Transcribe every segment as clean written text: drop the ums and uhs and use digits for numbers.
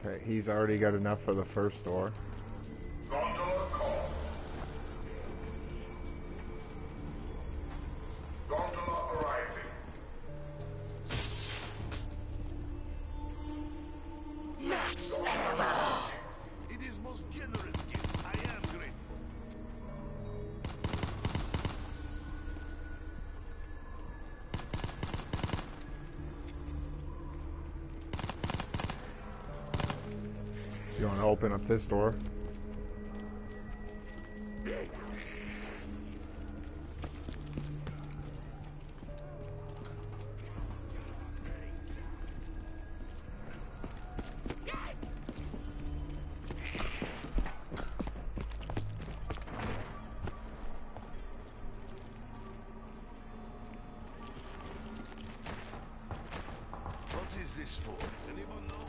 Okay, he's already got enough for the first door. Gondola call. Gondola arriving. Max ammo! It is most generous gift. I am grateful. You want to open up this door? What is this for? Anyone know?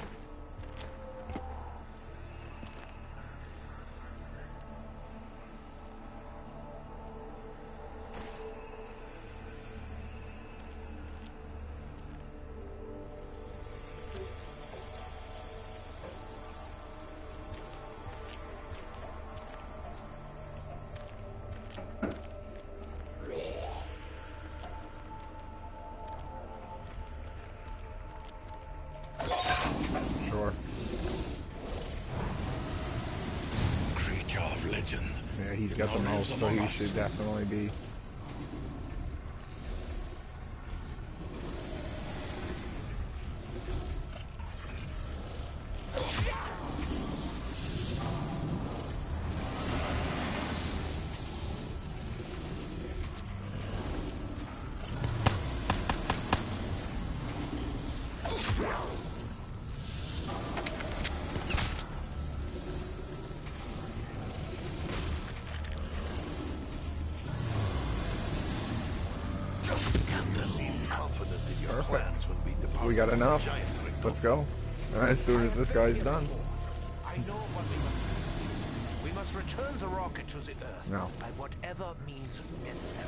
Sure. Creature of legend. Yeah, he's got the most, so he should definitely be. You seem confident in your Perfect. plans when we depart. We got from the enough. giant ring. Let's go. As soon as this guy's done. I know what we must do. We must return the rocket to the Earth No. by whatever means necessary.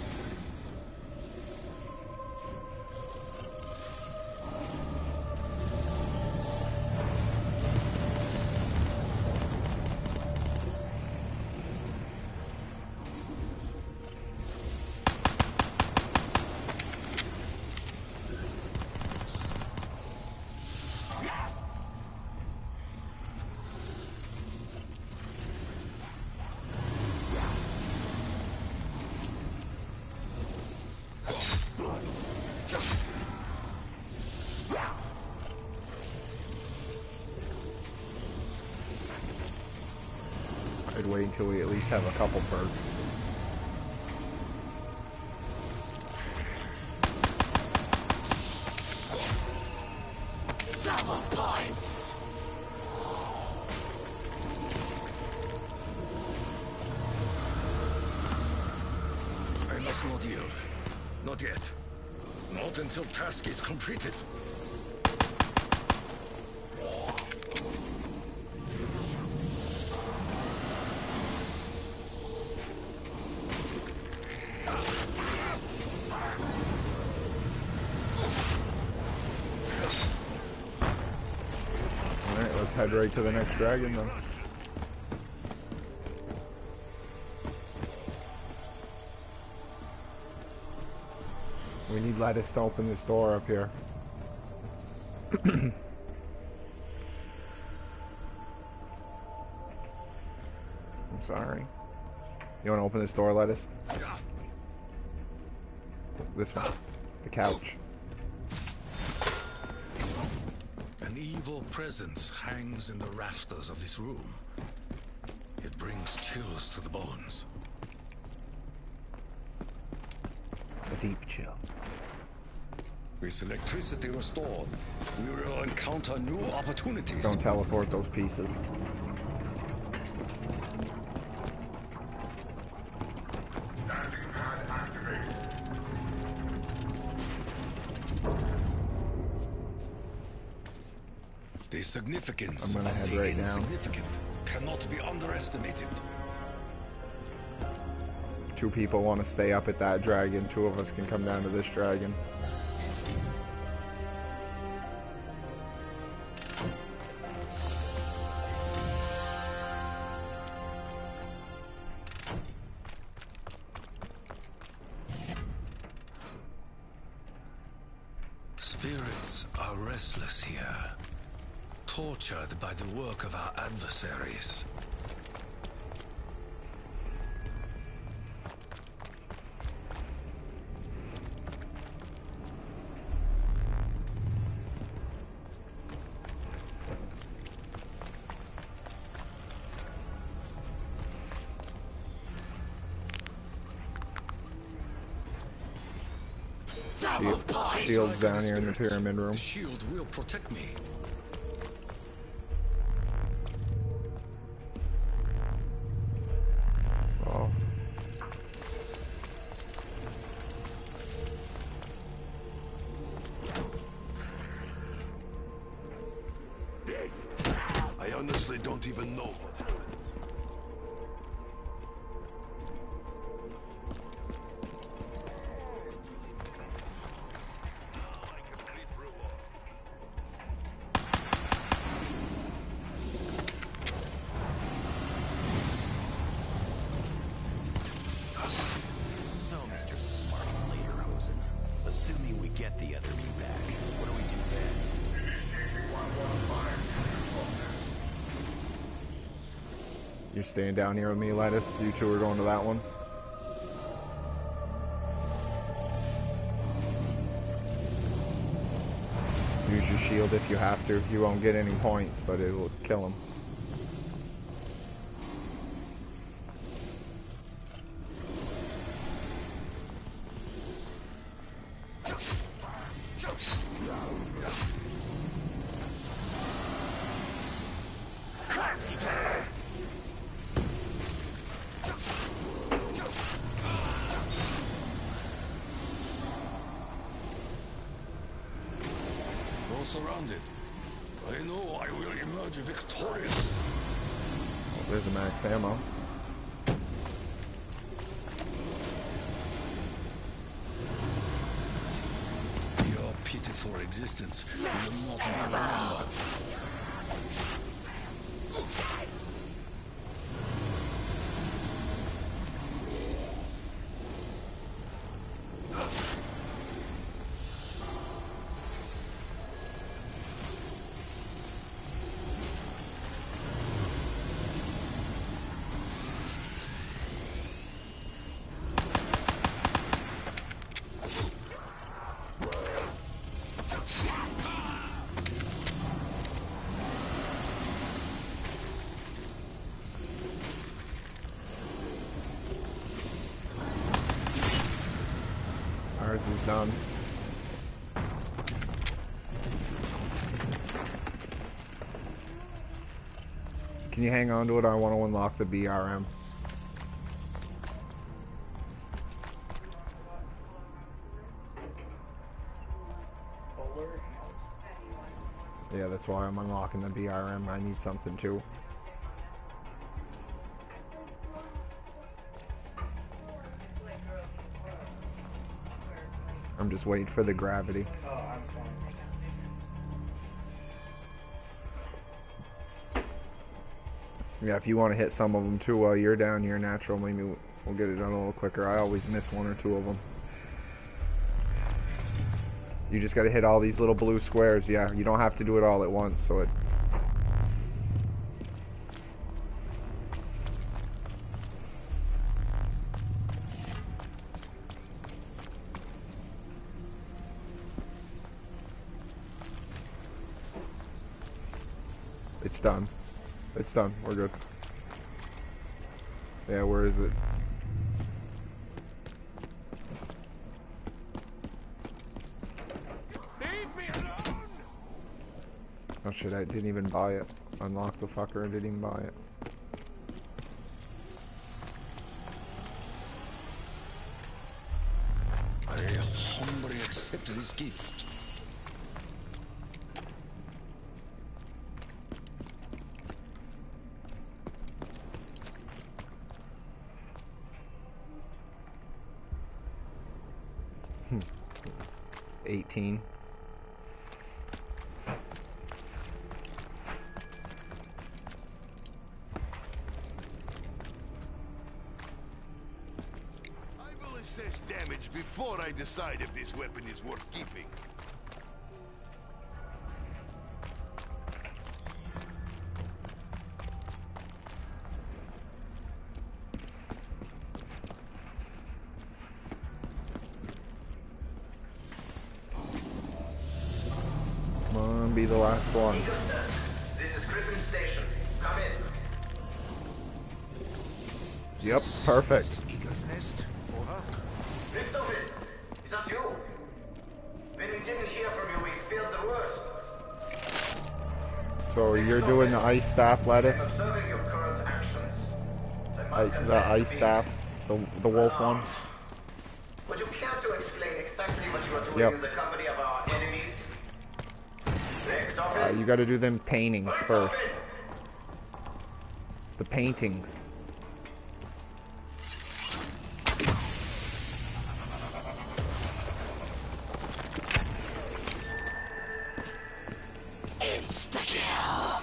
I'd wait until we at least have a couple perks. Double points! I must not yield. Not yet. Not until task is completed. Alright, let's head right to the next dragon then. We need lettuce to open this door up here. I'm sorry. You want to open this door, lettuce? This one. The couch. An evil presence hangs in the rafters of this room. It brings chills to the bones. A deep chill. With electricity restored, we will encounter new opportunities. Don't teleport those pieces. Landing pad activated. The significance I'm gonna of head the right now. insignificant cannot be underestimated. Two people want to stay up at that dragon. Two of us can come down to this dragon. Spirits are restless here, tortured by the work of our adversaries. Shield's down here in the pyramid room. The shield will protect me. Oh. I honestly don't even know what happened. So, Mr. Smart Lederhosen, assuming we get the other me back, what do we do then? Initiating 115 process. You're staying down here with me, Lettuce. You two are going to that one. Use your shield if you have to. You won't get any points, but it will kill him. Though surrounded, I know I will emerge victorious. Oh, there's a max ammo. Your pitiful existence will not be remembered. Ours is done. Can you hang on to it? I want to unlock the BRM. Yeah, that's why I'm unlocking the BRM. I need something too. I'm just waiting for the gravity. Yeah, if you want to hit some of them too while you're down here, Natural, maybe we'll get it done a little quicker. I always miss one or two of them. You just got to hit all these little blue squares. Yeah, you don't have to do it all at once, so it... It's done. It's done. We're good. Yeah, where is it? Leave me alone! Oh shit, I didn't even buy it. Unlock the fucker, I didn't even buy it. I humbly accept this gift. Hmm. 18. I will assess damage before I decide if this weapon is worth keeping. one be the last one. This is Griffin Station. Come in. Yep, perfect. Eagle's Nest? Over? Richtofen, is that you? When we didn't hear from you, we feared the worst. So you're doing the ice staff lettuce? Observing your current actions. They must The confess ice to staff? The wolf one? Would you care to explain exactly what you are doing Yep. in the company of our enemies? Richtofen? You gotta do them paintings first. Richtofen! The paintings. Insta-kill!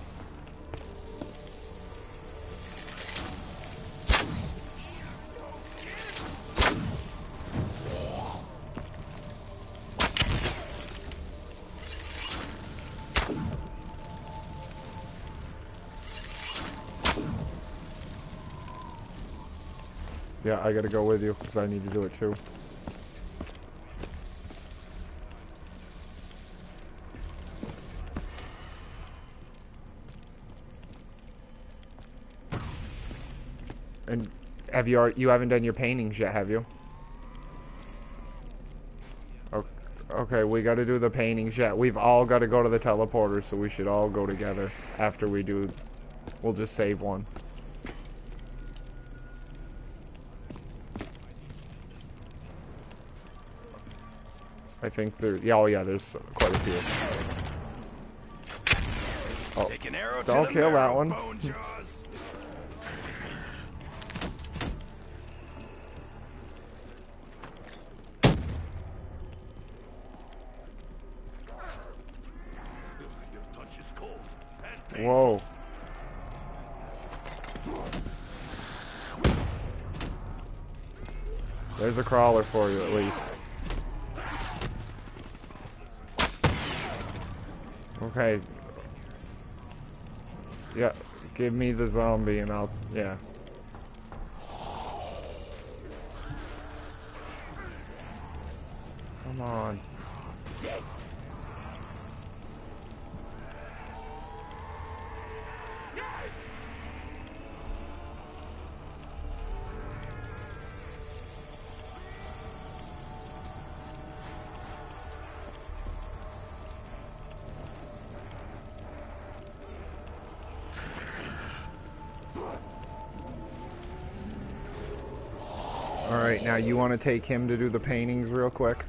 Yeah, I gotta go with you because I need to do it too. And have you haven't done your paintings yet, have you? Okay, we got to do the paintings yet. We've all got to go to the teleporter, so we should all go together after we do. We'll just save one. I think there. Yeah, oh yeah, there's quite a few. Oh, Take an arrow to don't the kill that marrow, one. Bone Jaws. Your touch is cold and painful. Whoa. There's a crawler for you at least. Okay. Yeah, give me the zombie and I'll, yeah. Come on. Alright, now you want to take him to do the paintings real quick?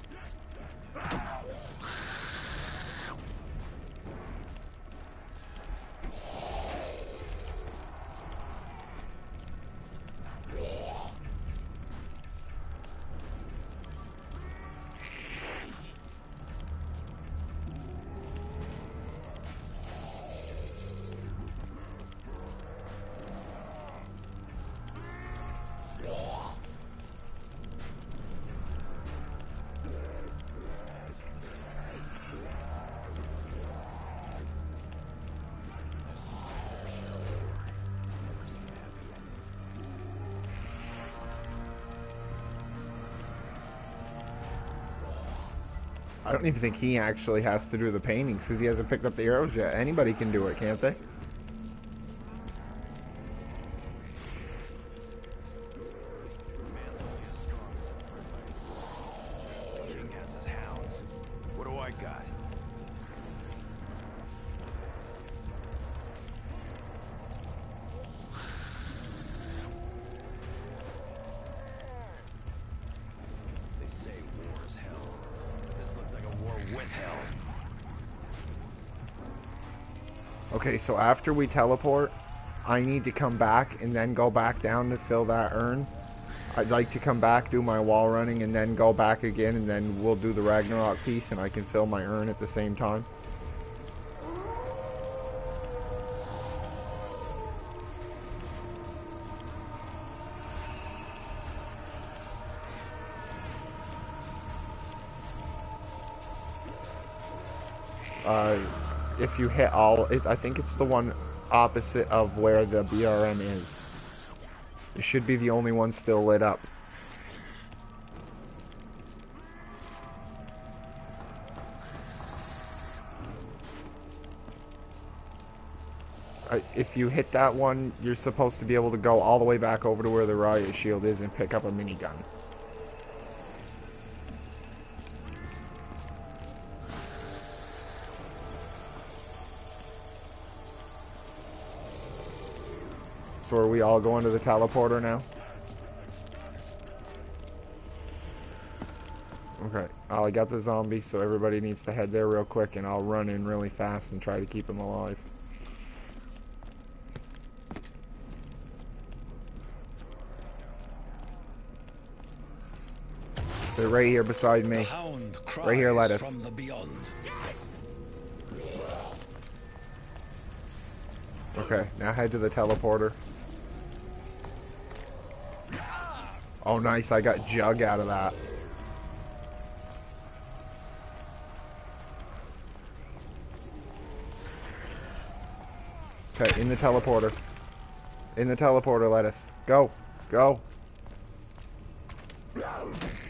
I don't even think he actually has to do the paintings because he hasn't picked up the arrows yet. Anybody can do it, can't they? Man's only as strong as the first. The king has his hounds. What do I got? They say war is hell. This looks like a war with hell. Okay, so after we teleport, I need to come back and then go back down to fill that urn. I'd like to come back, do my wall running, and then go back again, and then we'll do the Ragnarok piece, and I can fill my urn at the same time. If you hit all, I think it's the one opposite of where the BRM is. It should be the only one still lit up. If you hit that one, you're supposed to be able to go all the way back over to where the riot shield is and pick up a minigun. So are we all going to the teleporter now? Okay, I got the zombie, so everybody needs to head there real quick, and I'll run in really fast and try to keep him alive. They're right here beside me. Right here, Lettuce. From the beyond. Okay, now head to the teleporter. Oh, nice, I got Jug out of that. Okay, in the teleporter. In the teleporter, Lettuce. Go. Go. Okay.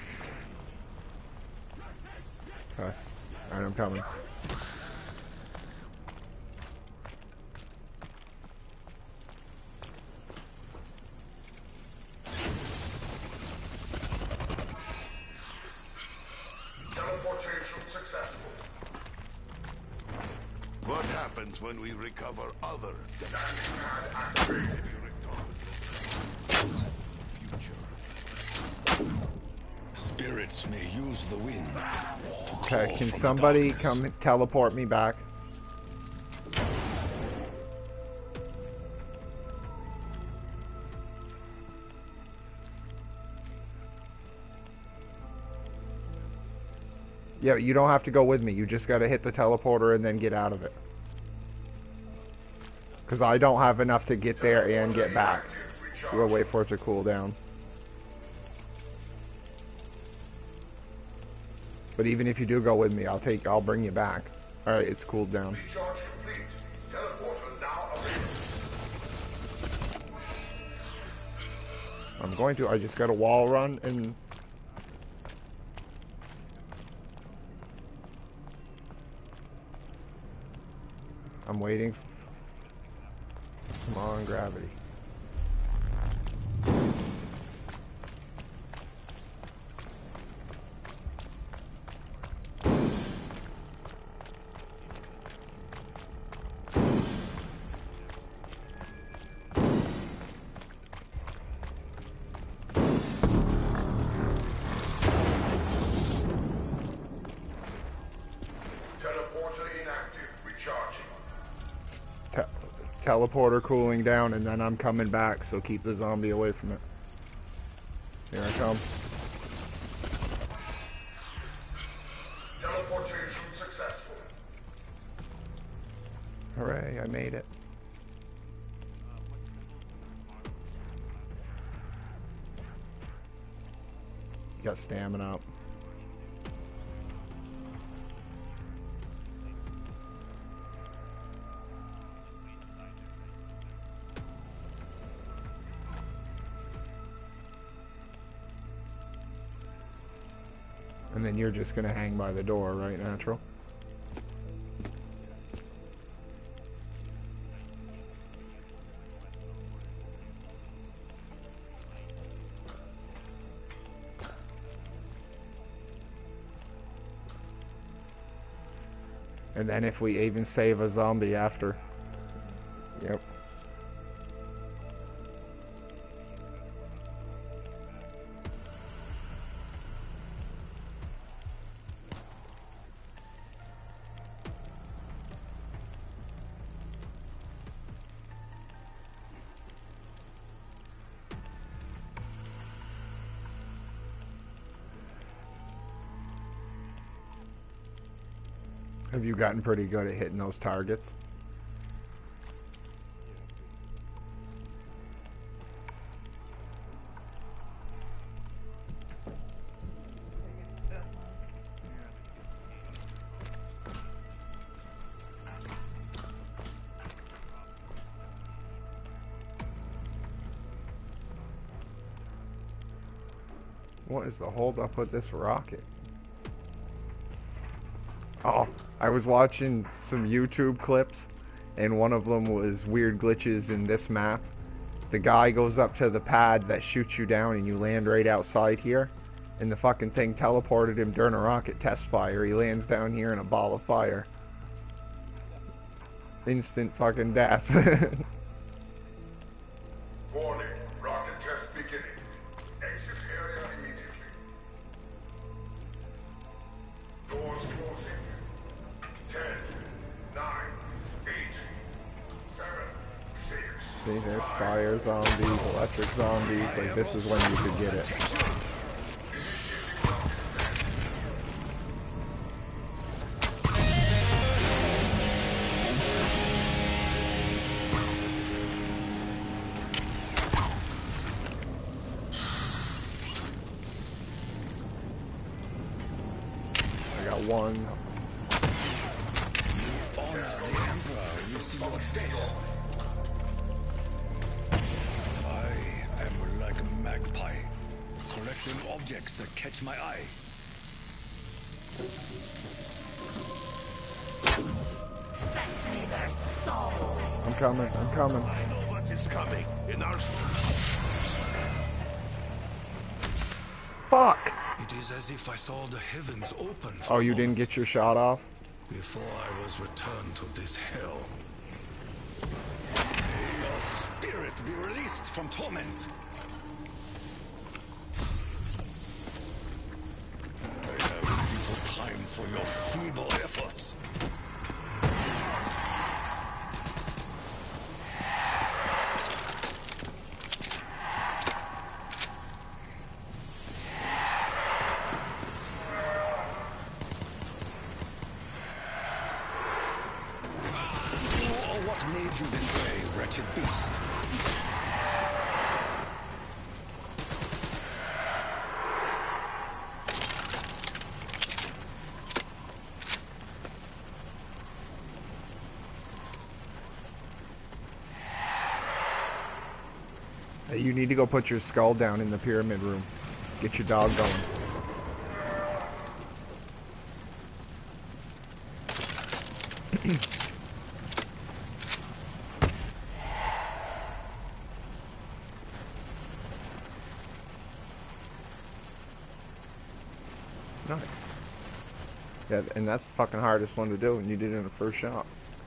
Alright, I'm coming. Teleportation successful. What happens when we recover other future? Spirits may use the wind. Okay, can somebody come teleport me back? Yeah, you don't have to go with me. You just gotta hit the teleporter and then get out of it. Because I don't have enough to get there and get back. We'll wait for it to cool down. But even if you do go with me, I'll bring you back. Alright, it's cooled down. Recharge complete. Teleporter now available. I'm going to. I just got a wall run and... I'm waiting. Come on, gravity. Teleporter cooling down, and then I'm coming back, so keep the zombie away from it. Here I come. Teleportation successful. Hooray, I made it. Got stamina up. And then you're just gonna hang by the door, right, Natural? And then if we even save a zombie after. Yep. Have you gotten pretty good at hitting those targets? What is the hold up with this rocket? Oh, I was watching some YouTube clips, and one of them was weird glitches in this map. The guy goes up to the pad that shoots you down and you land right outside here. And the fucking thing teleported him during a rocket test fire. He lands down here in a ball of fire. Instant fucking death. Warning, rocket test beginning. Exit area immediately. Doors closing. 10, 9, 8, 7, 6. See, there's fire zombies, electric zombies. Like, this is when you could get it. One. Honor the Emperor, you see your death. I am like a magpie, collecting objects that catch my eye. Fetch me their soul. I'm coming, I'm coming. I know what is coming in our... Fuck! It is as if I saw the heavens open. Oh, you didn't get your shot off? Before I was returned to this hell. May your spirit be released from torment. I have little time for your feeble efforts. What made you this way, wretched beast? Hey, you need to go put your skull down in the pyramid room. Get your dog going. Nice. Yeah, and that's the fucking hardest one to do, and you did it in the first shot.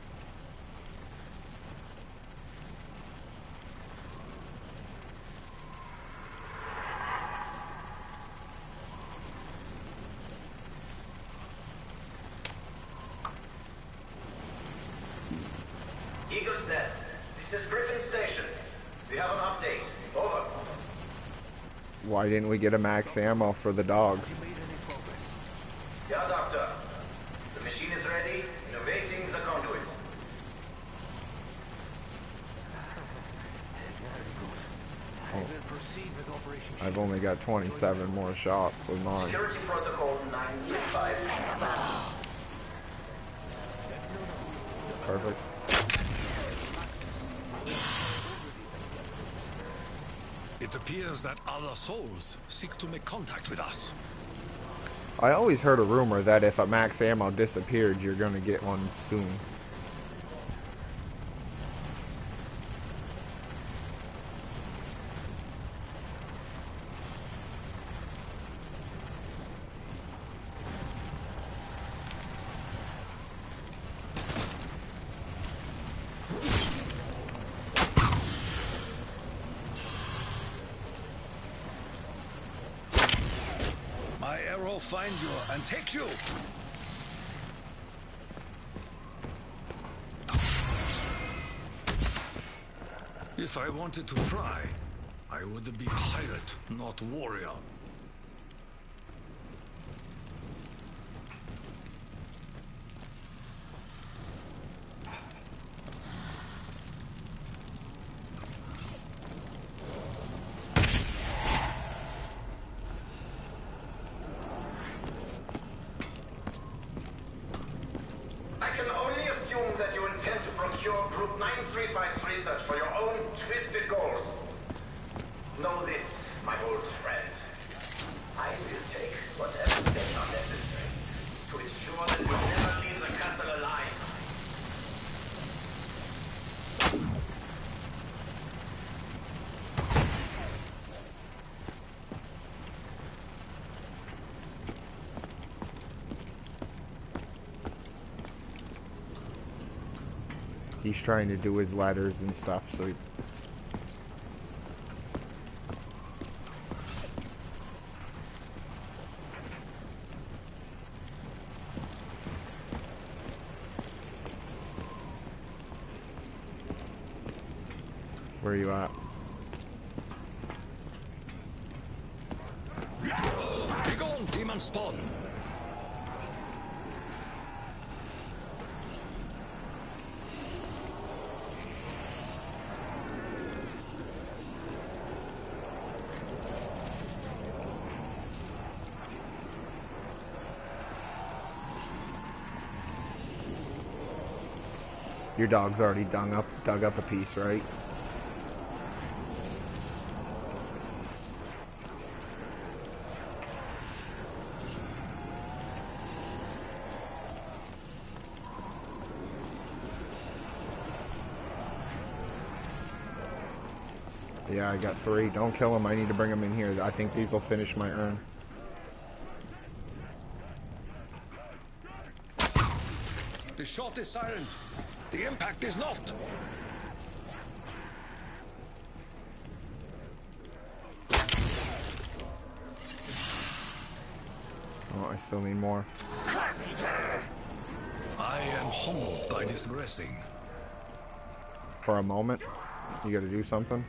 Eagle's Nest, this is Griffin Station. We have an update. Over. Why didn't we get a max ammo for the dogs? Yeah, Doctor. The machine is ready, innovating the conduit. I've only got 27 more shots with mine. Security protocol 935. Perfect. It appears that other souls seek to make contact with us. I always heard a rumor that if a max ammo disappeared, you're gonna get one soon. My arrow finds you and takes you. If I wanted to fly, I would be pirate, not warrior. I can only assume that you intend to procure Group 935's research for your own twisted goals. Know this, my old friend. I will take whatever steps are necessary to ensure that you never leave the castle alive. He's trying to do his letters and stuff, so he... Where are you at? Begone, demon spawn! Your dog's already dug up a piece, right? Yeah, I got 3. Don't kill him. I need to bring him in here. I think these will finish my urn. The shot is silent. The impact is not. Oh, I still need more. I am humbled by this blessing. For a moment, you gotta do something.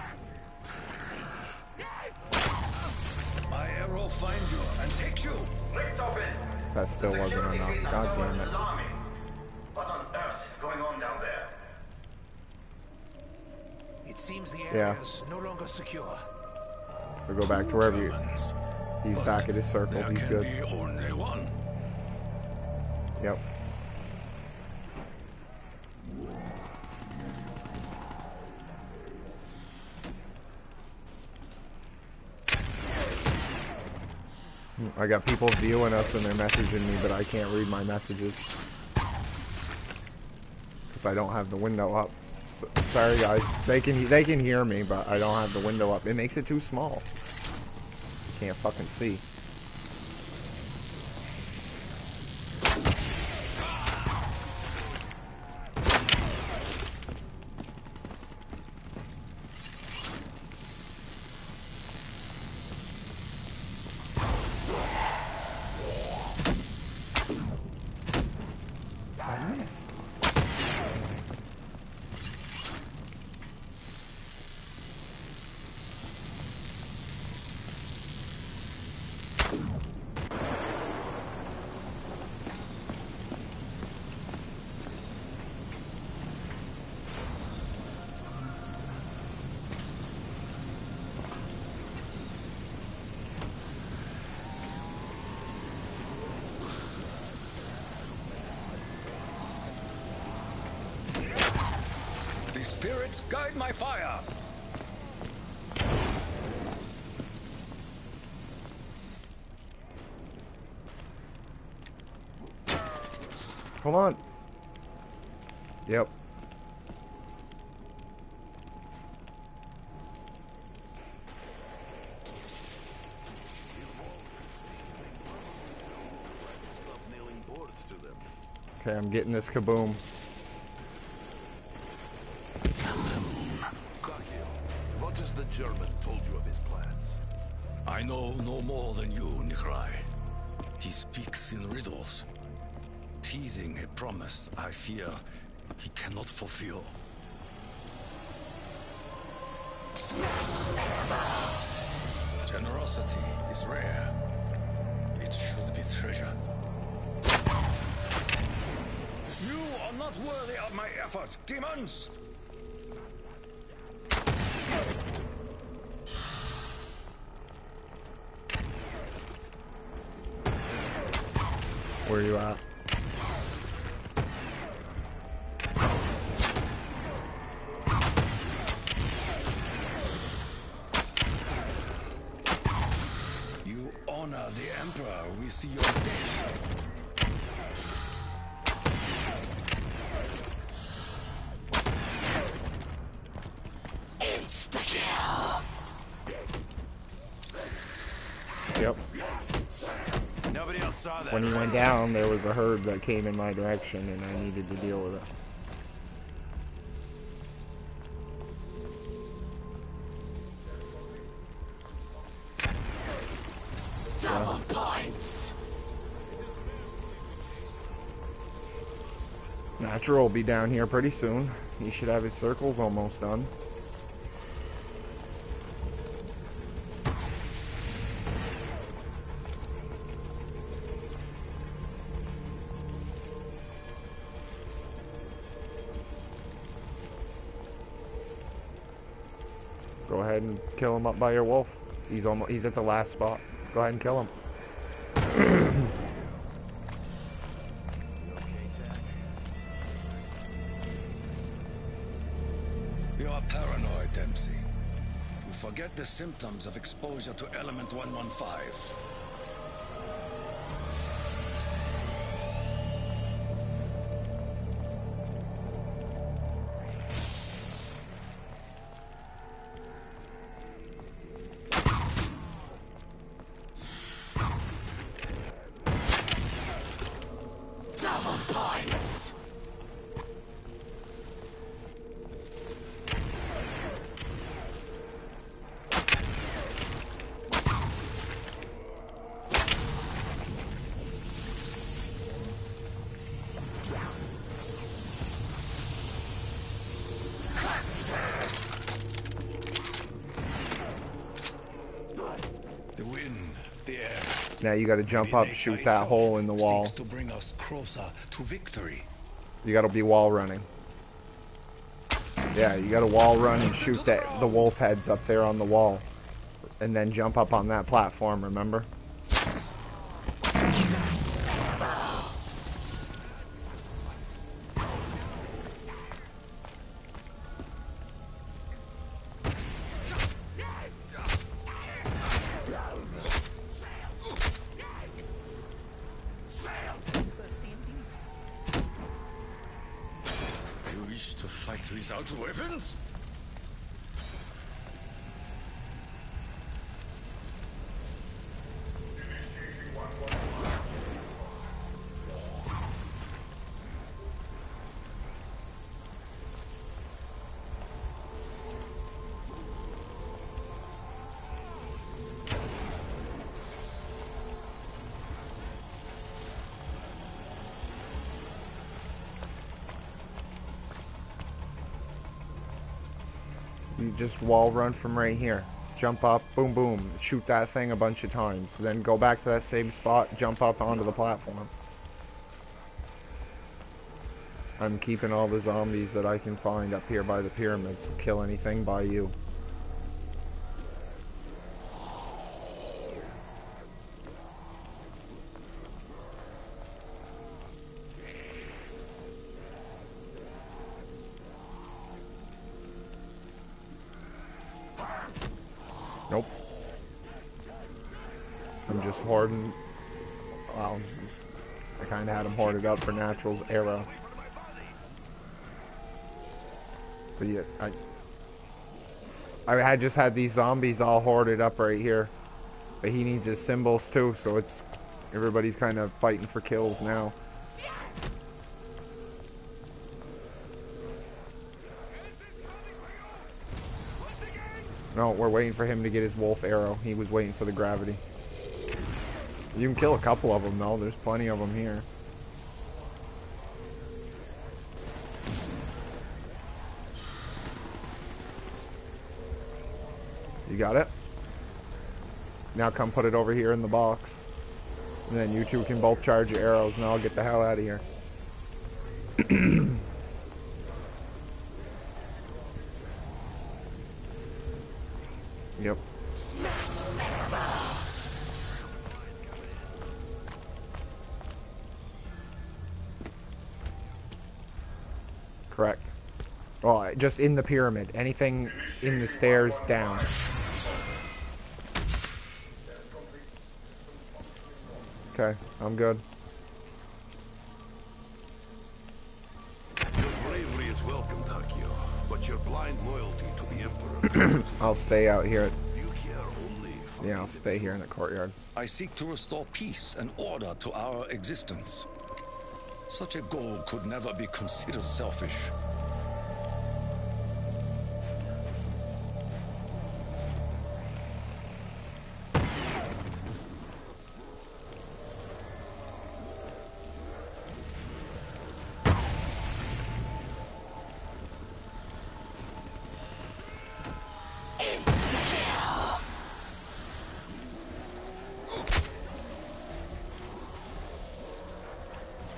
My arrow finds you and takes you. That still wasn't enough. God damn it. What on earth is going on down there? It seems the area is no longer secure. So go back to wherever you... Germans. He's But back at his circle. There He's can good. be only one. Yep. I got people viewing us and they're messaging me, but I can't read my messages because I don't have the window up. So, sorry guys, they can hear me, but I don't have the window up. It makes it too small. You can't fucking see. I missed. The spirits guide my fire. Hold on. Yep. Stop nailing boards to them. Okay, I'm getting this kaboom. Gargiel, what has the German told you of his plans? I know no more than you, Nikolai. He speaks in riddles, teasing a promise I fear he cannot fulfill. Generosity is rare. It should be treasured. You are not worthy of my effort, demons! Where are you at? You honor the Emperor with your death. Yep. Nobody else saw that. When he went down, there was a herd that came in my direction, and I needed to deal with it. Natural will be down here pretty soon. He should have his circles almost done. Go ahead and kill him up by your wolf. He's at the last spot. Go ahead and kill him. You are paranoid, Dempsey. You forget the symptoms of exposure to element 115. Now you gotta jump up, shoot that hole in the wall. To bring us closer to victory. You gotta be wall running. Yeah, you gotta wall run and shoot the wolf heads up there on the wall. And then jump up on that platform, remember? Without weapons? You just wall run from right here. Jump up, boom, boom, shoot that thing a bunch of times. Then go back to that same spot, jump up onto the platform. I'm keeping all the zombies that I can find up here by the pyramids. Kill anything by you. Nope. I'm just hoarding. Well, I kind of had him hoarded up for Natural's arrow. But yeah, I had just had these zombies all hoarded up right here. But he needs his symbols too, so it's everybody's kind of fighting for kills now. No, we're waiting for him to get his wolf arrow. He was waiting for the gravity. You can kill a couple of them though. There's plenty of them here. You got it? Now come put it over here in the box. And then you two can both charge your arrows and I'll get the hell out of here. Yep. Correct. Well, just in the pyramid. Anything in the stairs down. Okay, I'm good. Your bravery is welcome, Takio, but your blind loyalty to the Emperor. I'll stay out here. You care only for Yeah, I'll stay here in the courtyard. I seek to restore peace and order to our existence. Such a goal could never be considered selfish.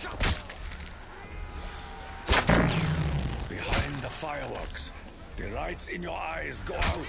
Behind the fireworks, the lights in your eyes go out.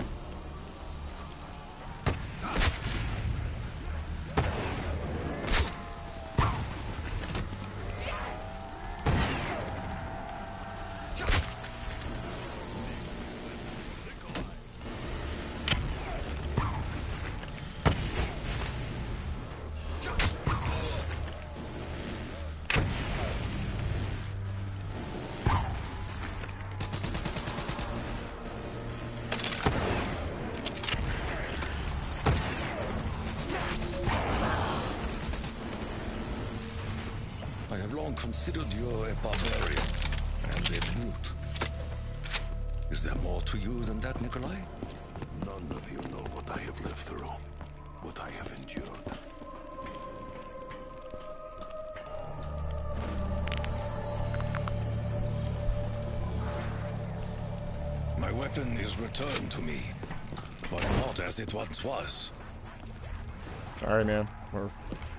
I have long considered you a barbarian and a brute. Is there more to you than that, Nikolai? None of you know what I have lived through, what I have endured. My weapon is returned to me, but not as it once was. Sorry, man. We're...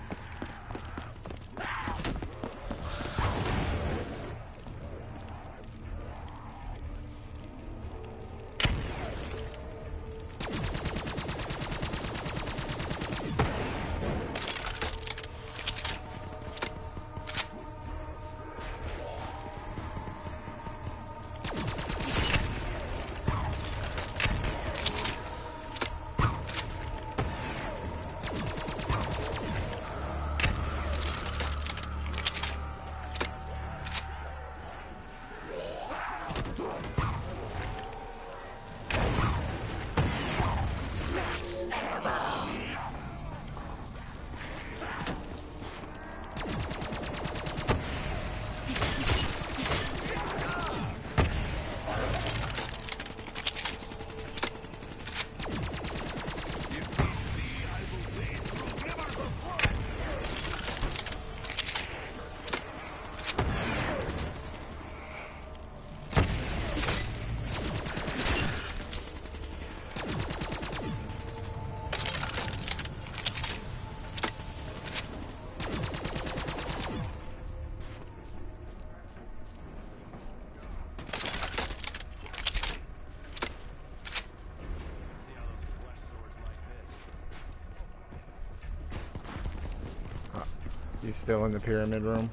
You still in the pyramid room?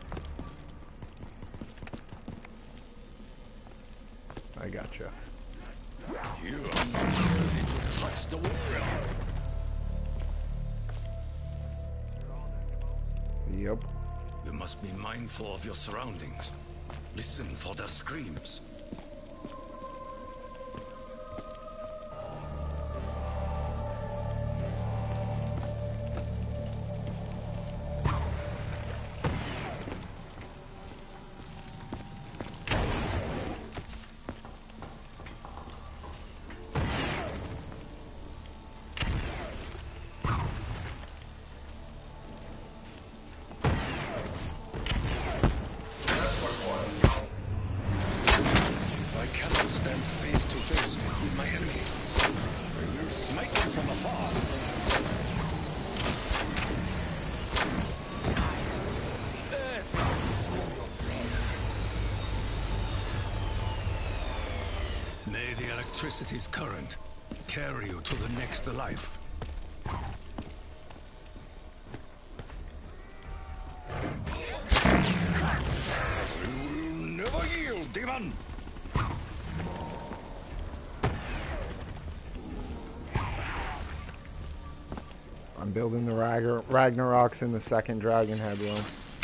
I gotcha. You are not worthy to touch the warrior. Yep. You must be mindful of your surroundings. Listen for their screams. May the electricity's current carry you to the next life. You will never yield, demon! I'm building the Ragnaroks in the second Dragon Head room.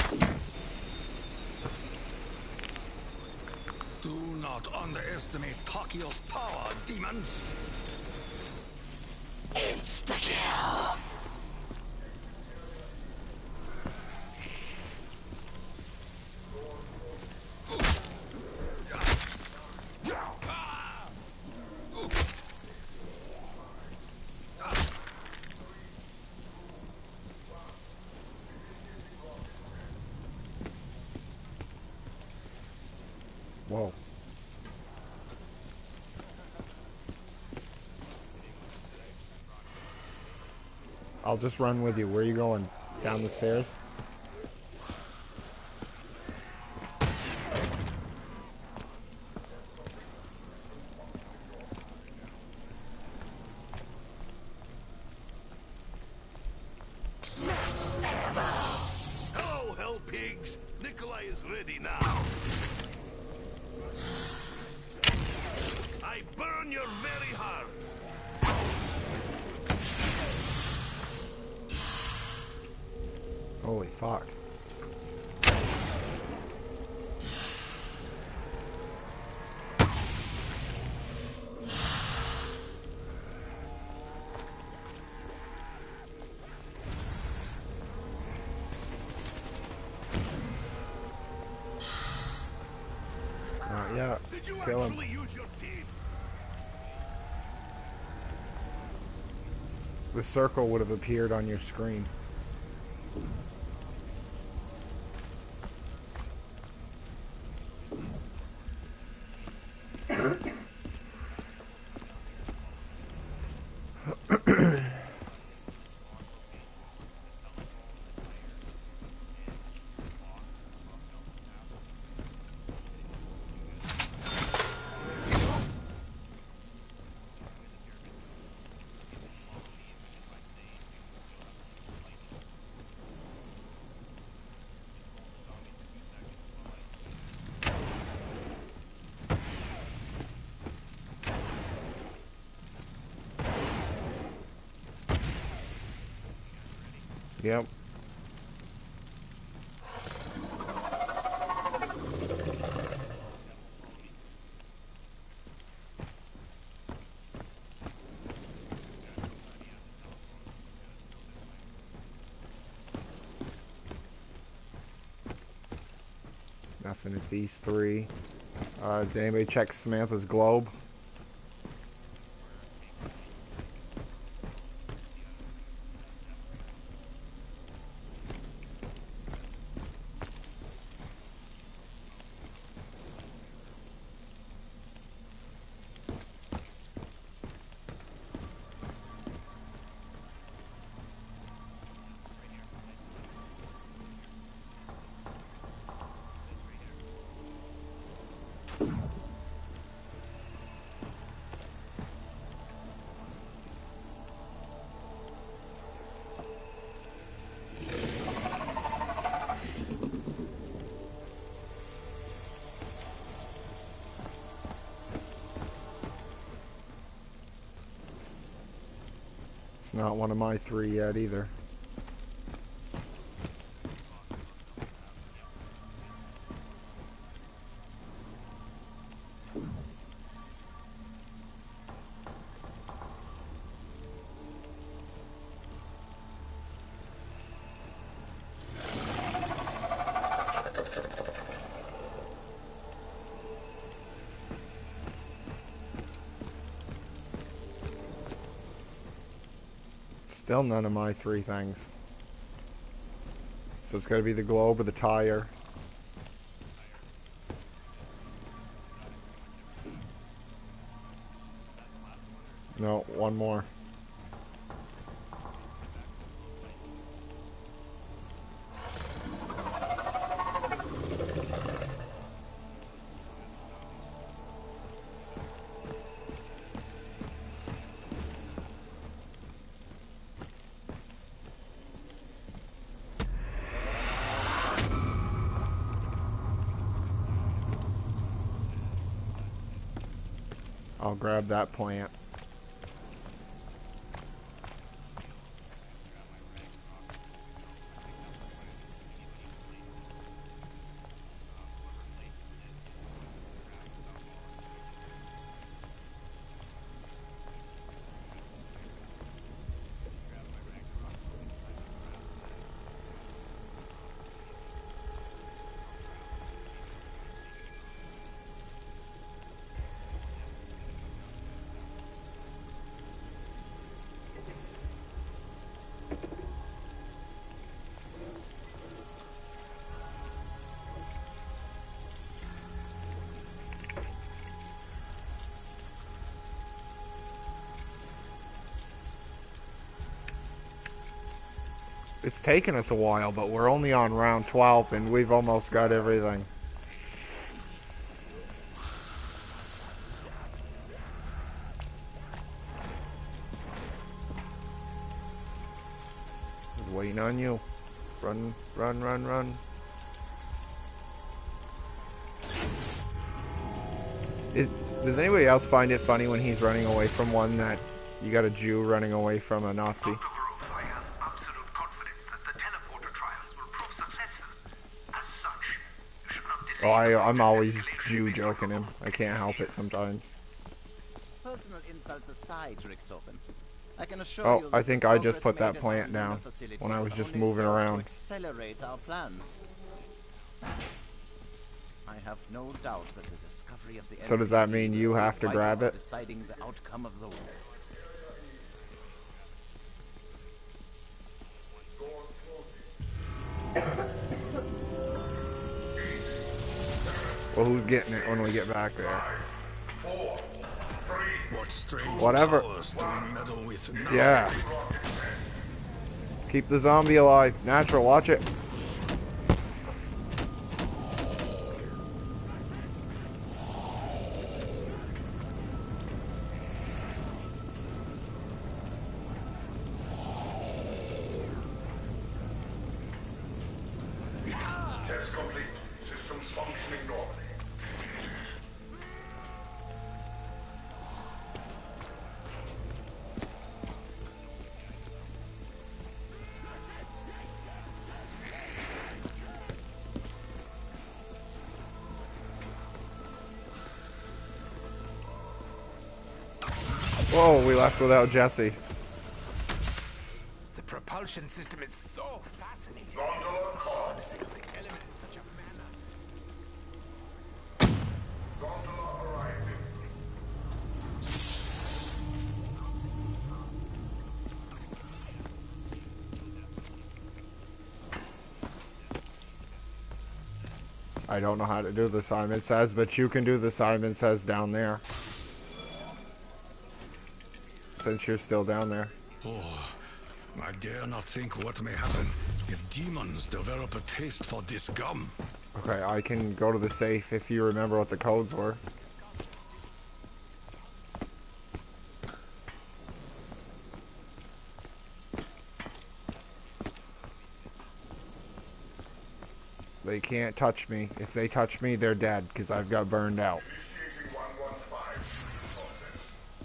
Do not underestimate Takio's power, demons! Insta-kill! Whoa. I'll just run with you. Where are you going? Down the stairs? is ready now. I burn your very heart. Holy fuck. Not yet. Did you Kill him. actually use your teeth? The circle would have appeared on your screen. Yep. Nothing at these three. Did anybody check Samantha's globe? It's not one of my three yet either. Still none of my three things. So it's got to be the globe or the tire. No, one more. I'll grab that plant. It's taken us a while, but we're only on round 12 and we've almost got everything. Just waiting on you. Run, run, run, run. Does anybody else find it funny when he's running away from one that you got a Jew running away from a Nazi? I have absolute confidence that the teleporter trials will prove successful. As such, you should not delay. Oh, I'm always Jew joking him. I can't help it sometimes. Personal insults aside, Richthofen, I can assure Oh, you I that think the I just progress put that made at plant our down lunar facilities when I was just only moving serves to around. accelerate our plans. I have no doubt that the discovery of the So does that LPD mean you will be have to vital grab to it? deciding the outcome of the war. Well, who's getting it when we get back there? What strange Whatever. powers do we meddle with now? Yeah. Keep the zombie alive. Natural, watch it. Test complete. Systems functioning normally. Whoa, we left without Jesse. The propulsion system is so fascinating. Gondola call. Harnessing of the element in such a manner. Gondola arriving. I don't know how to do the Simon Says, but you can do the Simon Says down there. Since you're still down there. Oh, I dare not think what may happen if demons develop a taste for this gum. Okay, I can go to the safe if you remember what the codes were. They can't touch me. If they touch me, they're dead, because I've got burned out. Initiating 115 process.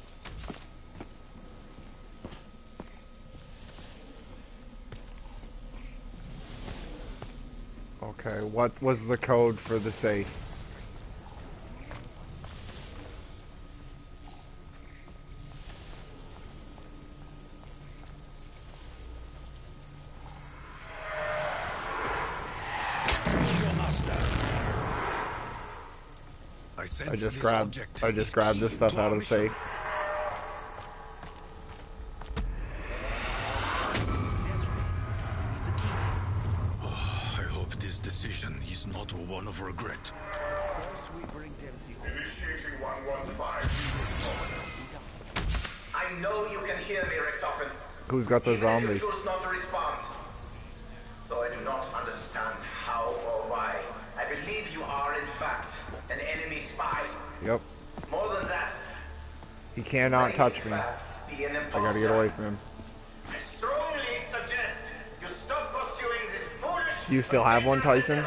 Okay, what was the code for the safe? I just grabbed this stuff out of the safe. I hope this decision is not one of regret. Initiating 115. I know you can hear me, Richthofen. Who's got the Even if zombie? you choose not to respond. Though I do not understand how or why. I believe you are, in fact, an enemy spy. Yep. More than that, He cannot touch me. be an I gotta get imposter. away from him. I strongly suggest you stop pursuing this foolish... You still have one, Tyson?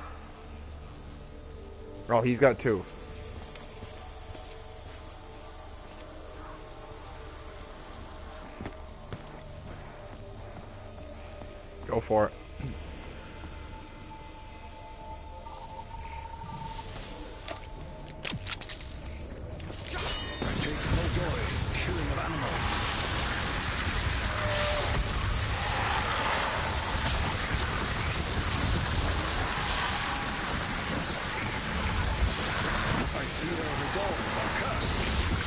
Oh, he's got two. Go for it. I take no joy in killing of animals. I fear the dogs are cursed.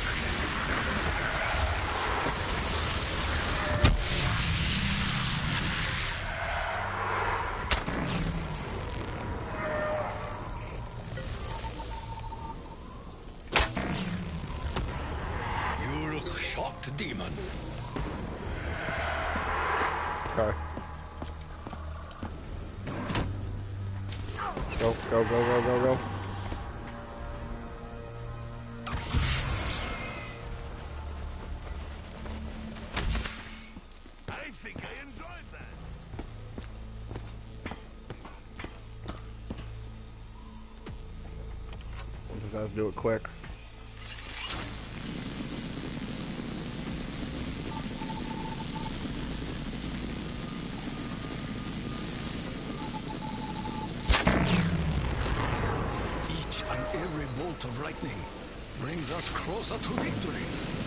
You look shocked, demon. Okay. Go, go, go, go, go, go. I think I enjoyed that. We'll just have to do it quick. Every bolt of lightning brings us closer to victory.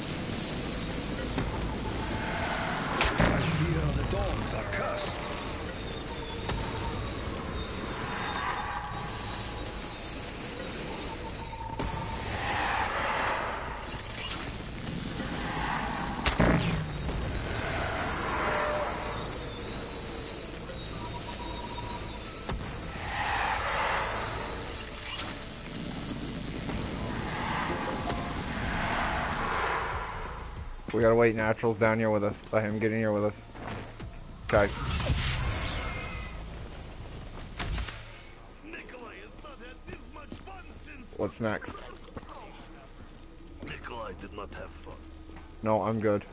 I fear the dogs are cursed. We gotta wait. Natural's down here with us. Let him get in here with us. Okay. Nikolai has not had this much fun since. What's next? Nikolai did not have fun. No, I'm good.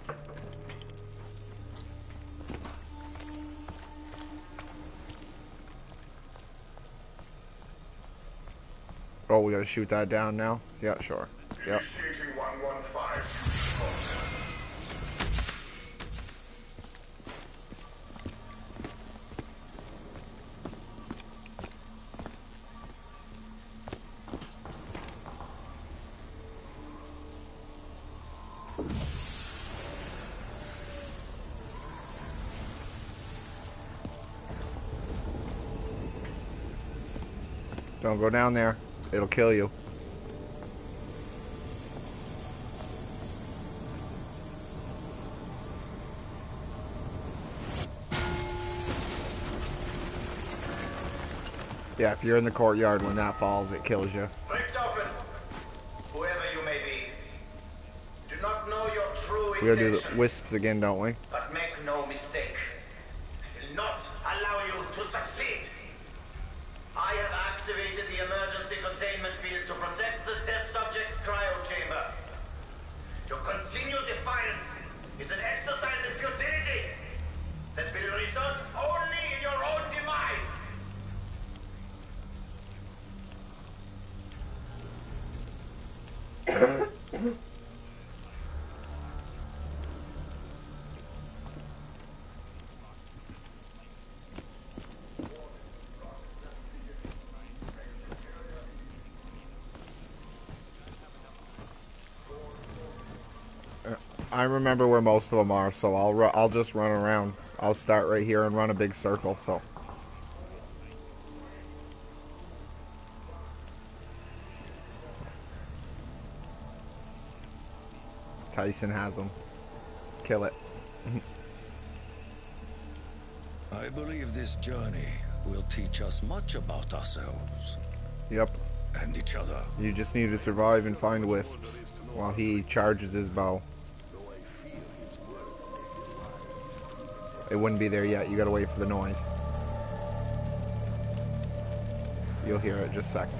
Oh, we gotta shoot that down now? Yeah, sure. Yep. Initiating 115. Don't go down there. It'll kill you. Yeah, if you're in the courtyard when that falls, it kills you. Richtofen, whoever you may be, do not know your true We gotta do the intentions. wisps again, don't we? But make no mistake, I will not allow you to succeed. I have activated the emergency containment field to protect the test subject's cryo chamber. Your continued defiance is an exercise in futility that will result only in your own demise. I remember where most of them are, so I'll just run around. I'll start right here and run a big circle, so. Tyson has them. Kill it. I believe this journey will teach us much about ourselves Yep. and each other. You just need to survive and find wisps while he charges his bow. It wouldn't be there yet. You gotta wait for the noise. You'll hear it in just a second.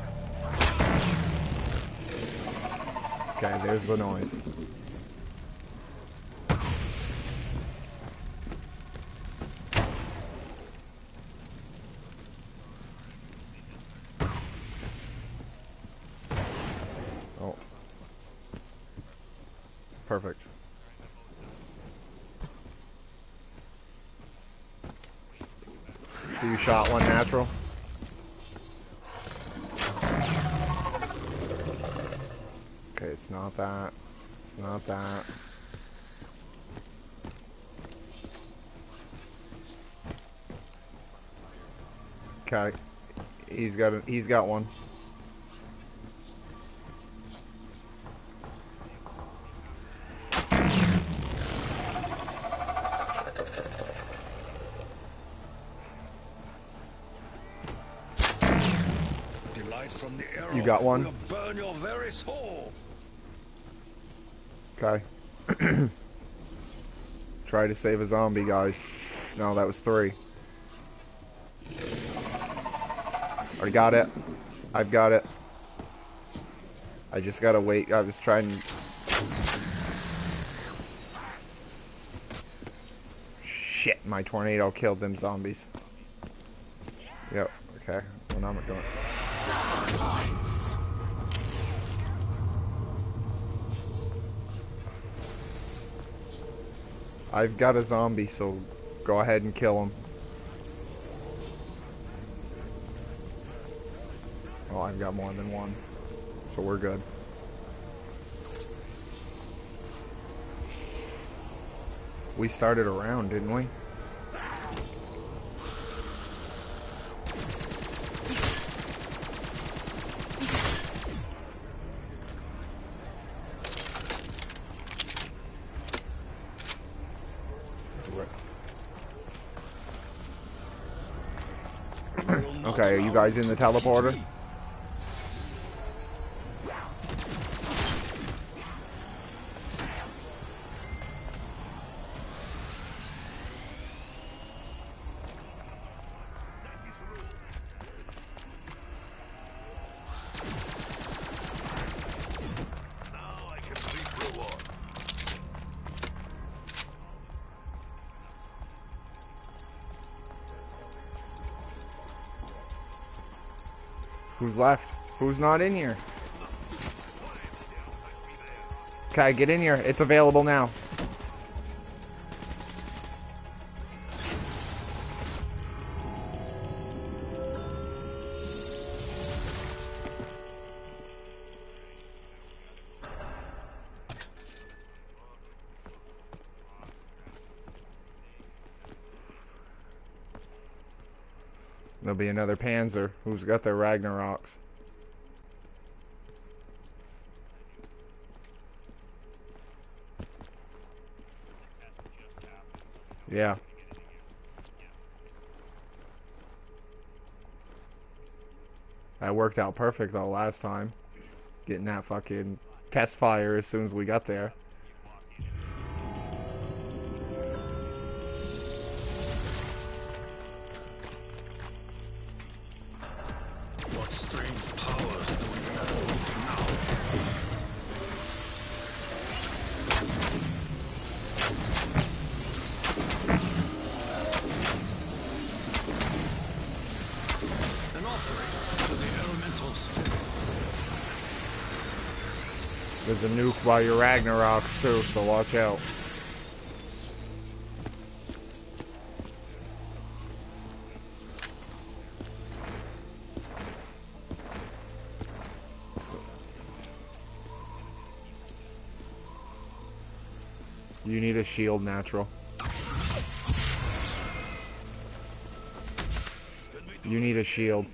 Okay, there's the noise. Oh. Perfect. So you shot one natural? Okay, it's not that. It's not that. Okay. He's got one. From the arrow You got one? will burn your very soul. Okay. Try to save a zombie, guys. No, that was 3. I got it. I've got it. I just gotta wait. I was trying. Shit, my tornado killed them zombies. Yep, okay. Well, now I'm going. I've got a zombie, so go ahead and kill him. Oh, I've got more than one. So we're good. We started around, didn't we? Okay, are you guys in the teleporter? Who's left? Who's not in here? Okay, get in here. It's available now. There'll be another Panzer who's got their Ragnaroks. Yeah. That worked out perfect though last time. Getting that fucking test fire as soon as we got there. What strange powers do we have now? An offering to the elemental spirits. There's a nuke by your Ragnaroks too, so watch out. You need a shield, Natural. You need a shield.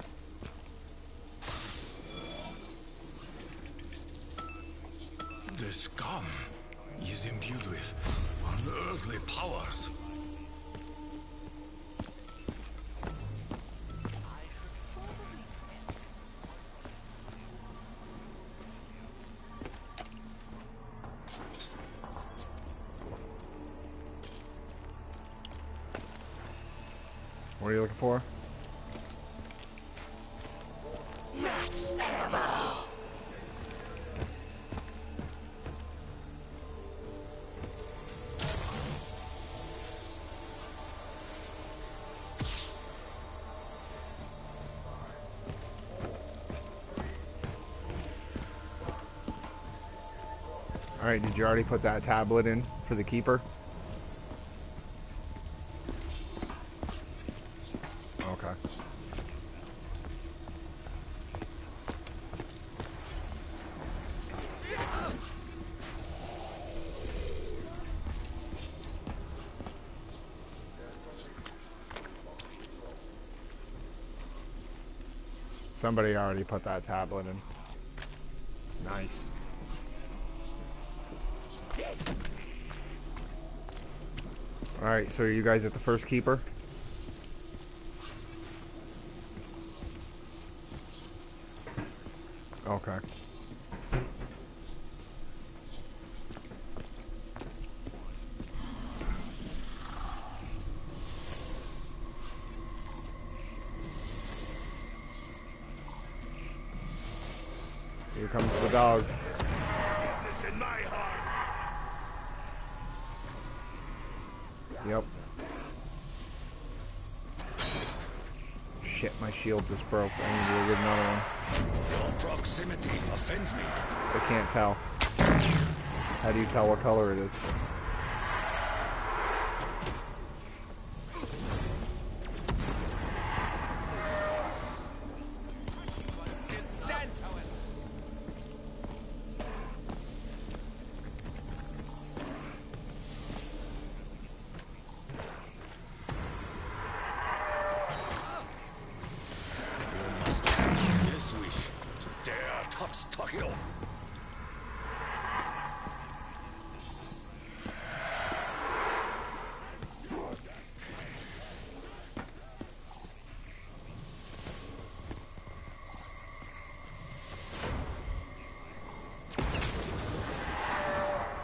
The scum is imbued with unearthly powers. What are you looking for? Max ammo. Alright, did you already put that tablet in for the Keeper? Okay. Somebody already put that tablet in. Nice. Alright, so are you guys at the first Keeper? Okay. Here comes the dog. In my heart. Yep. Shit, my shield just broke. I need to get another one. Your proximity offends me. I can't tell. How do you tell what color it is?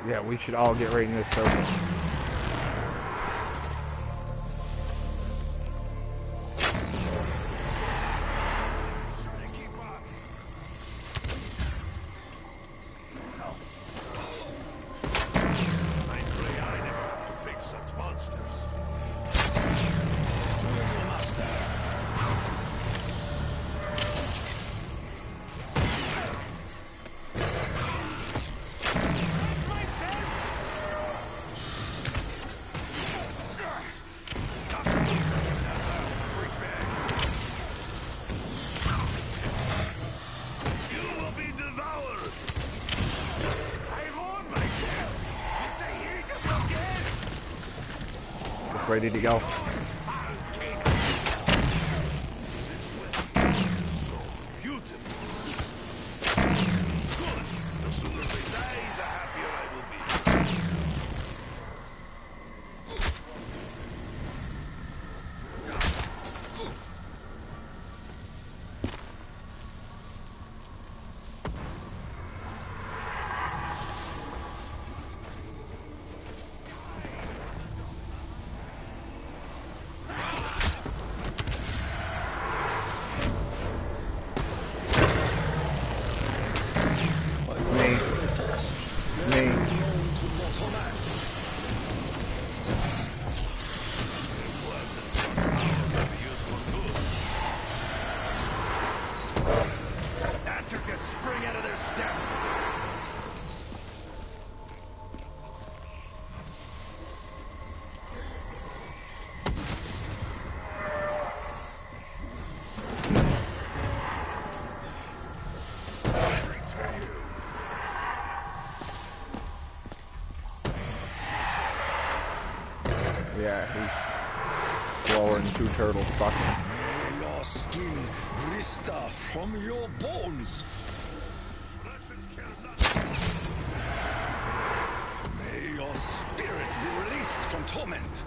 Yeah, we should all get right in this circle. Ready to go. Yeah, he's slower than two turtles fucking. May your skin blister from your bones. May your spirit be released from torment.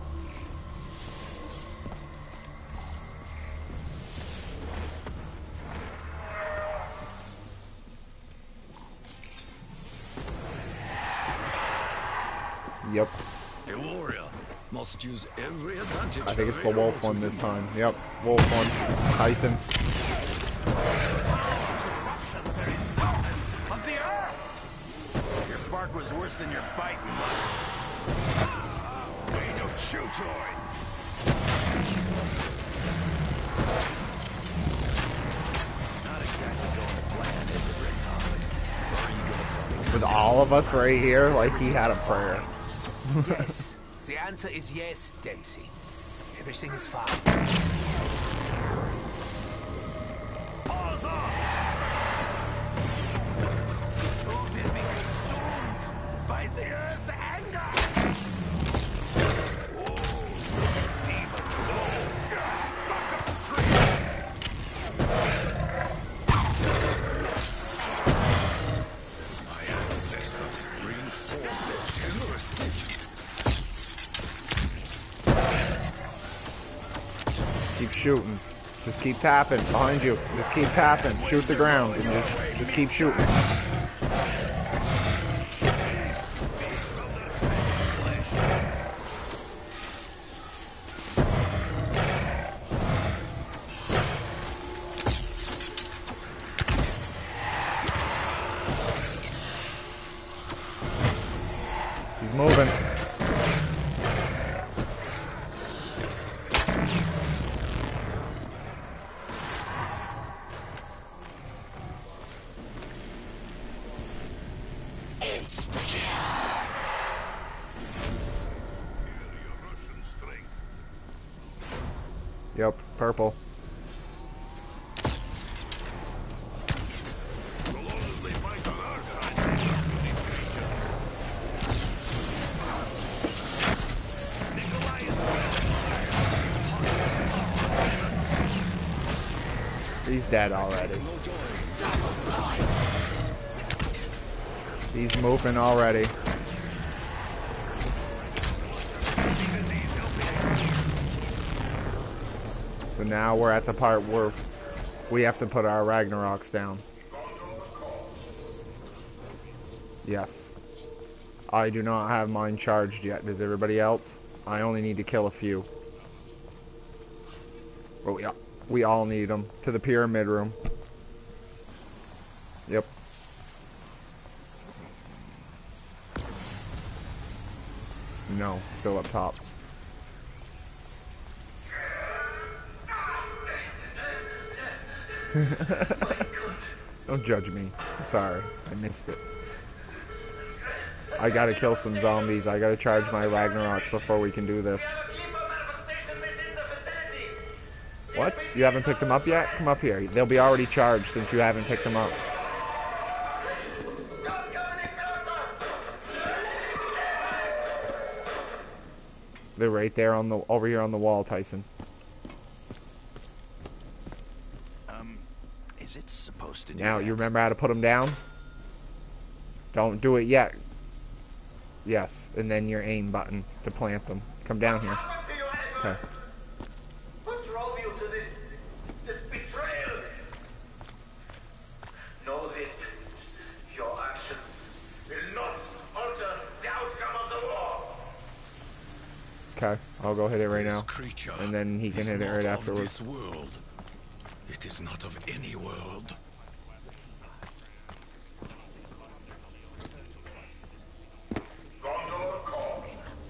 Yep. A warrior must use every advantage. I think it's the wolf one this time. Yep, wolf one. Tyson. Your bark was worse than your fighting, way to shoot, Troy. Not exactly going to plan, is it, Rick? Or are you going to tell me? With all of us right here, like he had a prayer. Yes. The answer is yes, Dempsey. Everything is fine. Pause off! Who will be consumed by the earth's anger? Demon, My ancestors bring forth their generous gift. Keep shooting. Just keep tapping. Behind you. Just keep tapping. Shoot the ground and just keep shooting. He's moving. Yep, purple. He's dead already. He's moving already. So now we're at the part where we have to put our Ragnaroks down. Yes. I do not have mine charged yet. Does everybody else? I only need to kill a few. But we all need them. To the pyramid room. Yep. No, still up top. Don't judge me. I'm sorry. I missed it. I gotta kill some zombies. I gotta charge my Ragnaroks before we can do this. What? You haven't picked them up yet? Come up here. They'll be already charged since you haven't picked them up. They're right there on the over here on the wall, Tyson. Is it supposed to do Now that? you remember how to put them down? Don't do it yet. Yes, and then your aim button to plant them. Come down here. Okay. What drove you to this betrayal? Know this. Your actions will not alter the outcome of the war. Okay, I'll go hit it right now. This creature And then he can is hit it not right of afterwards. This world. It is not of any world. Gondola call.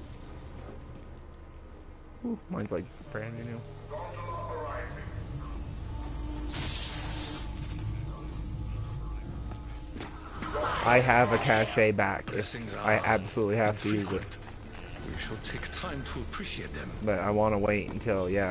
Ooh, mine's like brand new. Gondola arriving. I have a cachet back. Blessings I are absolutely have to use it. infrequent. We shall take time to appreciate them. But I want to wait until, yeah.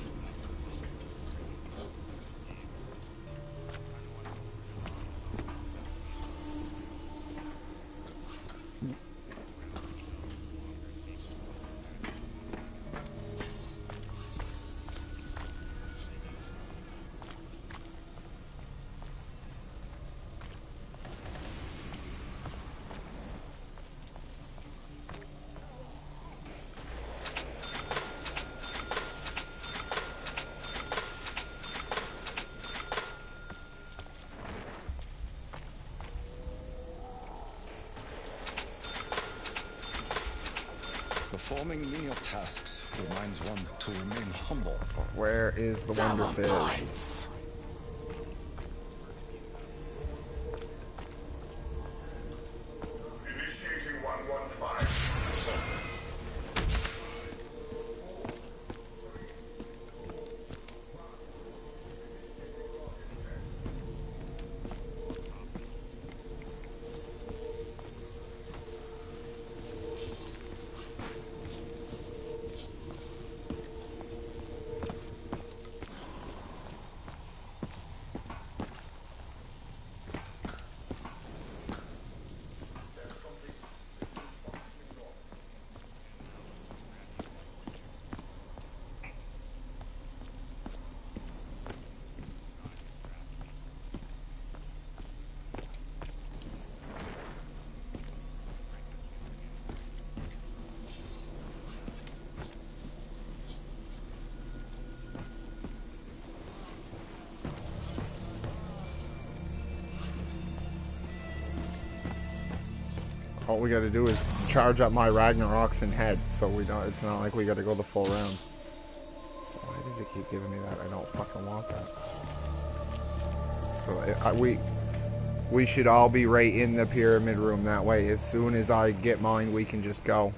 Performing menial tasks reminds one to remain humble. Where is the Wonder Fizz? Initiating 115. All we gotta do is charge up my Ragnaroks and head, so we don't. It's not like we gotta go the full round. Why does it keep giving me that? I don't fucking want that. So we should all be right in the pyramid room that way. As soon as I get mine, we can just go.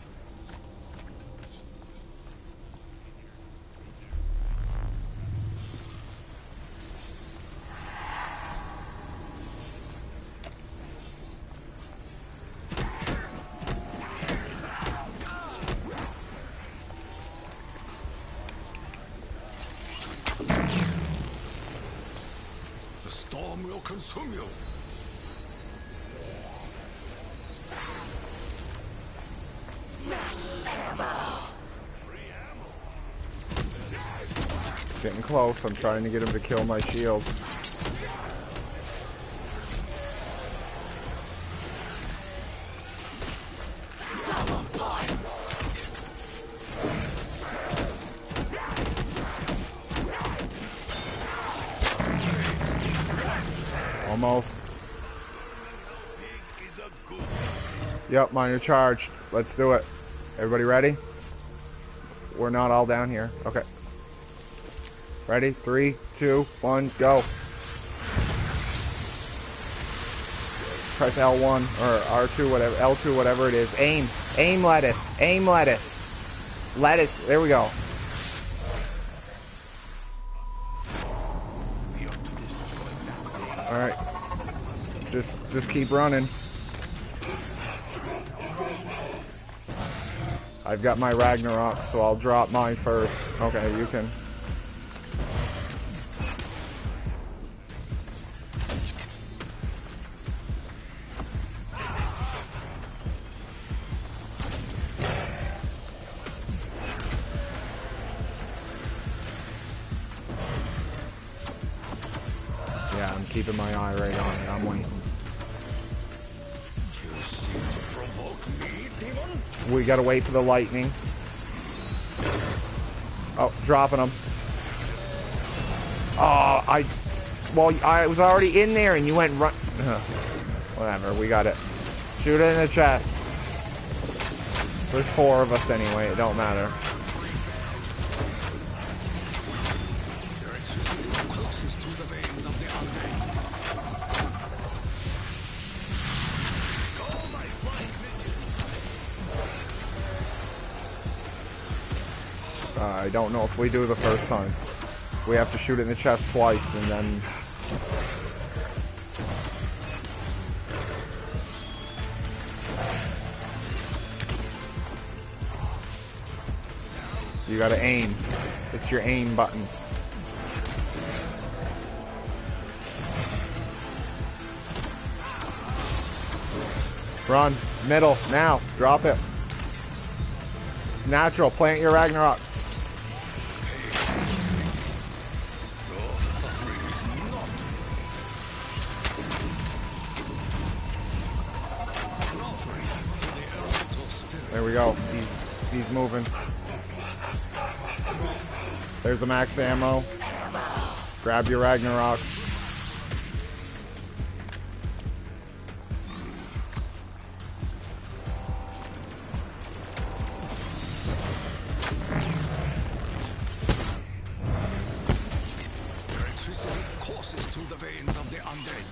The storm will consume you. Getting close. I'm trying to get him to kill my shield. Almost. Yep, mine are charged. Let's do it. Everybody ready? We're not all down here. Okay. Ready? 3, 2, 1, go. Press L1 or R2, whatever, L2, whatever it is. Aim. Aim lettuce. Aim lettuce. Lettuce. There we go. Alright. Just keep running. I've got my Ragnarok, so I'll drop mine first. Okay, you can. Yeah, I'm keeping my eye right on it. I'm waiting. You seem to provoke me, demon. We gotta wait for the lightning. Oh, dropping them. Oh, well, I was already in there and you went run. Whatever, we got it. Shoot it in the chest. There's 4 of us anyway, it don't matter. I don't know if we do the first time. We have to shoot it in the chest twice and then... You gotta aim. It's your aim button. Run. Middle. Now. Drop it. Natural. Plant your Ragnarok. There we go. He's moving. There's the max ammo. Grab your Ragnarok. Electricity courses to the veins of the undead.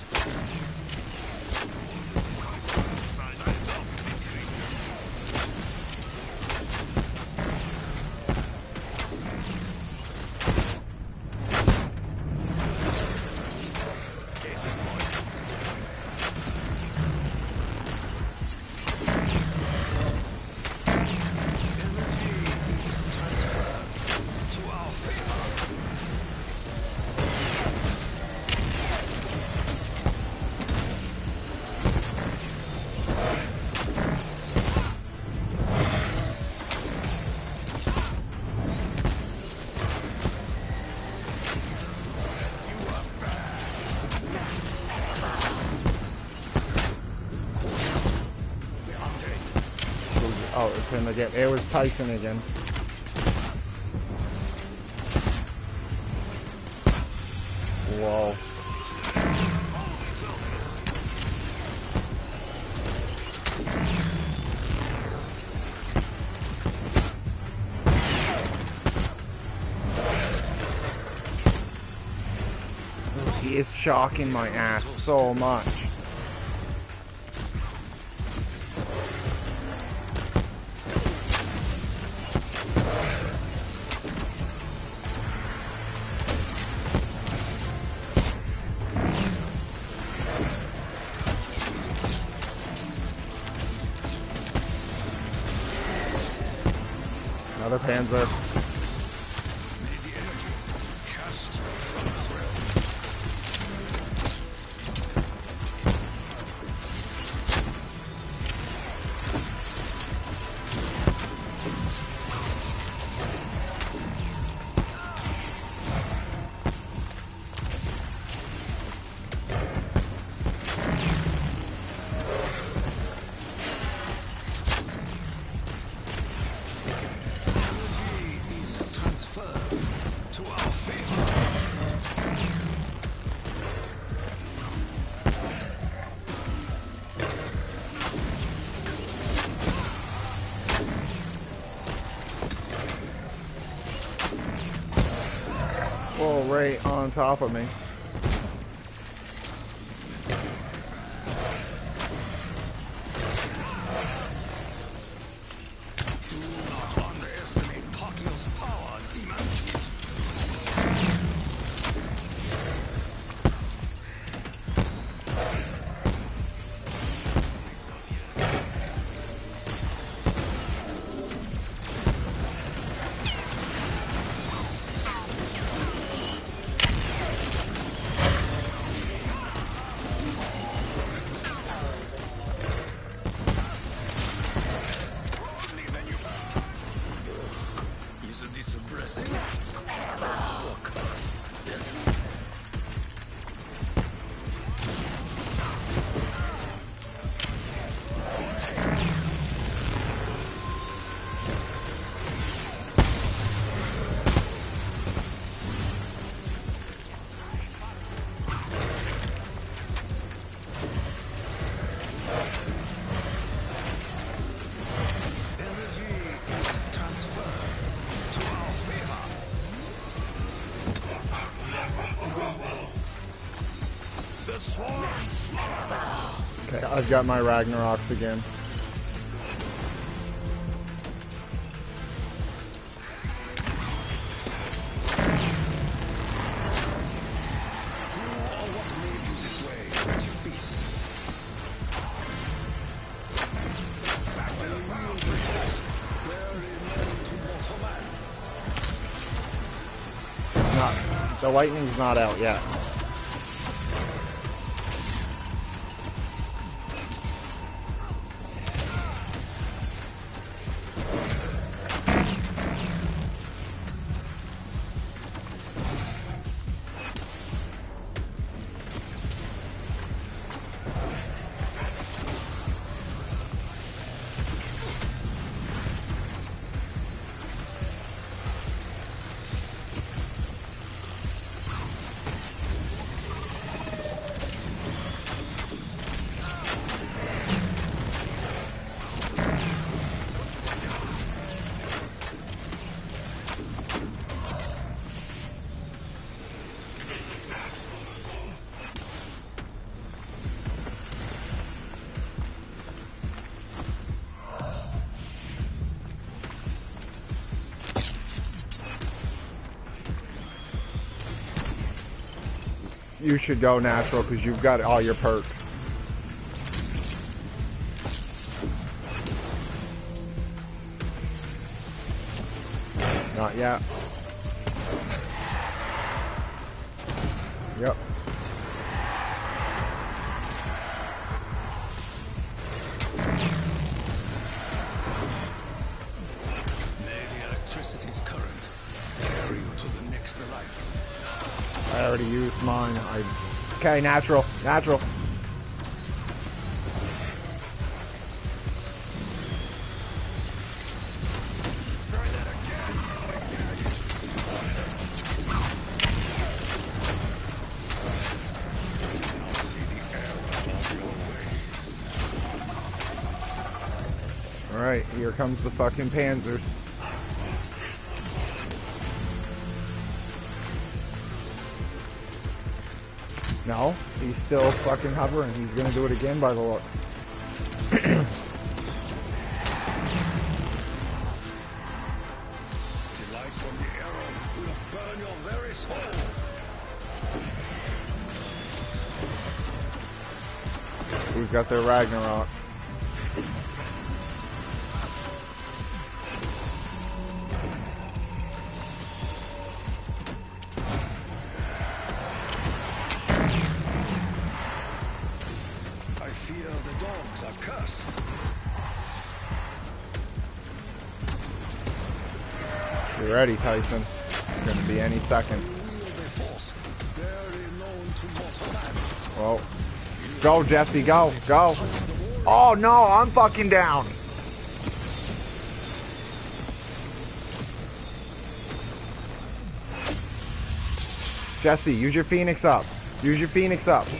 Oh, it's him again. It was Tyson again. Whoa. He is shocking my ass so much. Another Panzer. right on top of me. Okay, I've got my Ragnaroks again. The lightning's not out yet. You should go natural because you've got all your perks. Not yet. Yep. May the electricity's current carry you to the next life. I already used mine. Okay, natural. Natural. Alright, here comes the fucking Panzers. No, he's still fucking hovering. He's gonna do it again by the looks. The light from the arrow will burn your very soul. Who's got their Ragnaroks? Get ready, Tyson. It's gonna be any second. Well, go, Jesse, go, go. Oh no, I'm fucking down. Jesse, use your Phoenix up. Use your Phoenix up.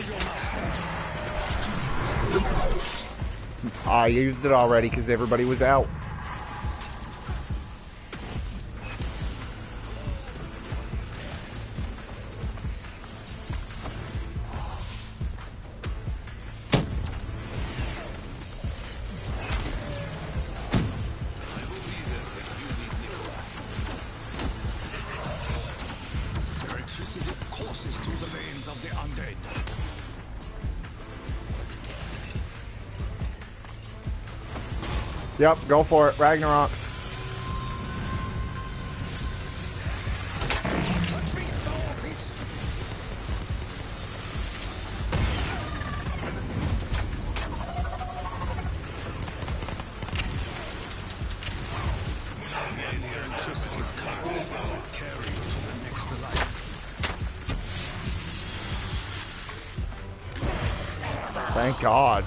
I used it already because everybody was out. Electricity courses through the veins of the undead. Yep, go for it, Ragnarok. Thank God.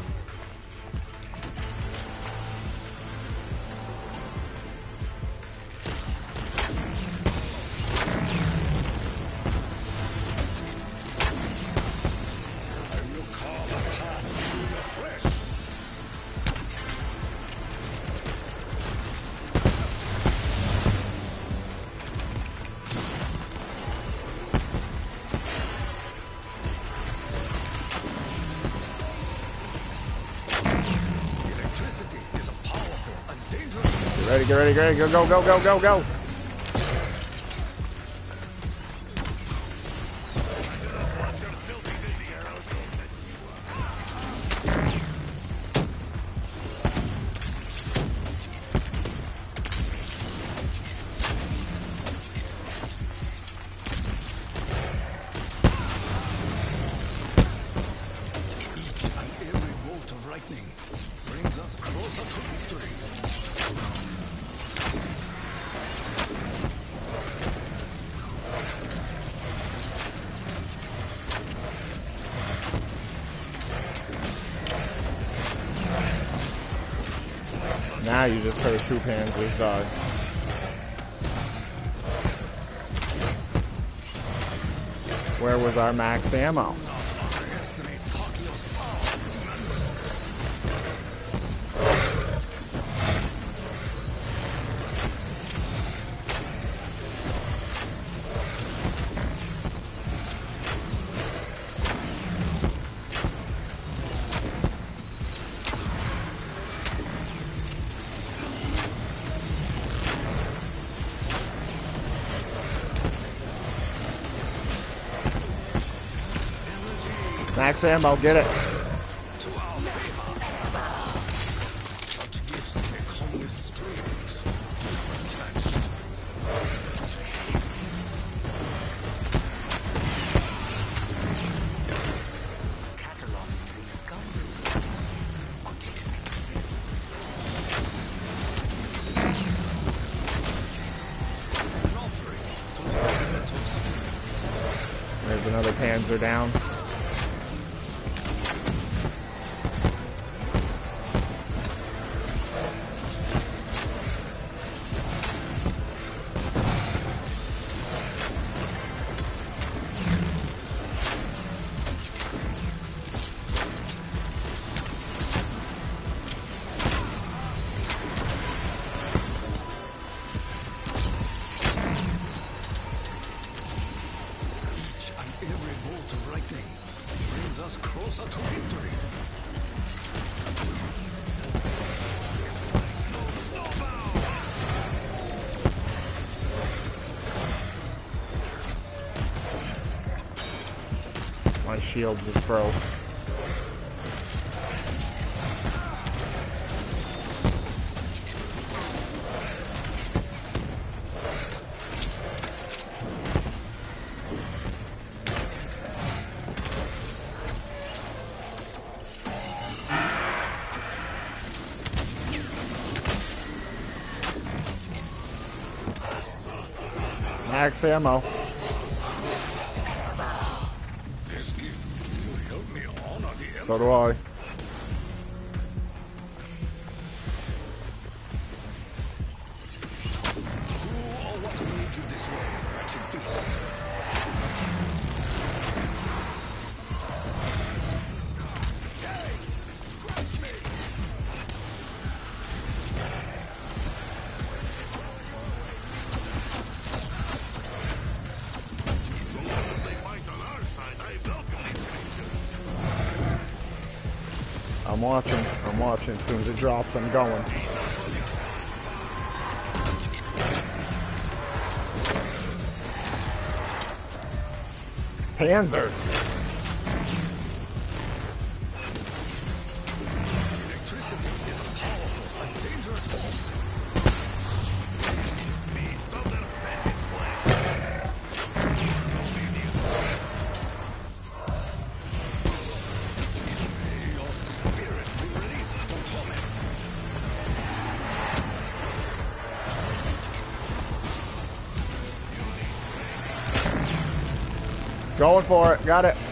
Get ready, go, go, go, go, go, go. Each and every bolt of lightning brings us closer to victory. Now you just heard two panzers die. Where was our max ammo? Max ammo, get it. Such gifts may come with strings attached. Cataloging these guns or taking An offering to the elemental spirits. There's another panzer down. Each and every bolt of lightning brings us closer to victory. My shield just broke. Max ammo. This gift will help me honor the Emperor. So do I. Who or what made you this way, wretched beast? I'm watching. I'm watching. As soon as it drops, I'm going. Panzers. Electricity is a powerful and dangerous force. Beast of their fetid flesh. May your spirit be released from torment. Going for it. Got it.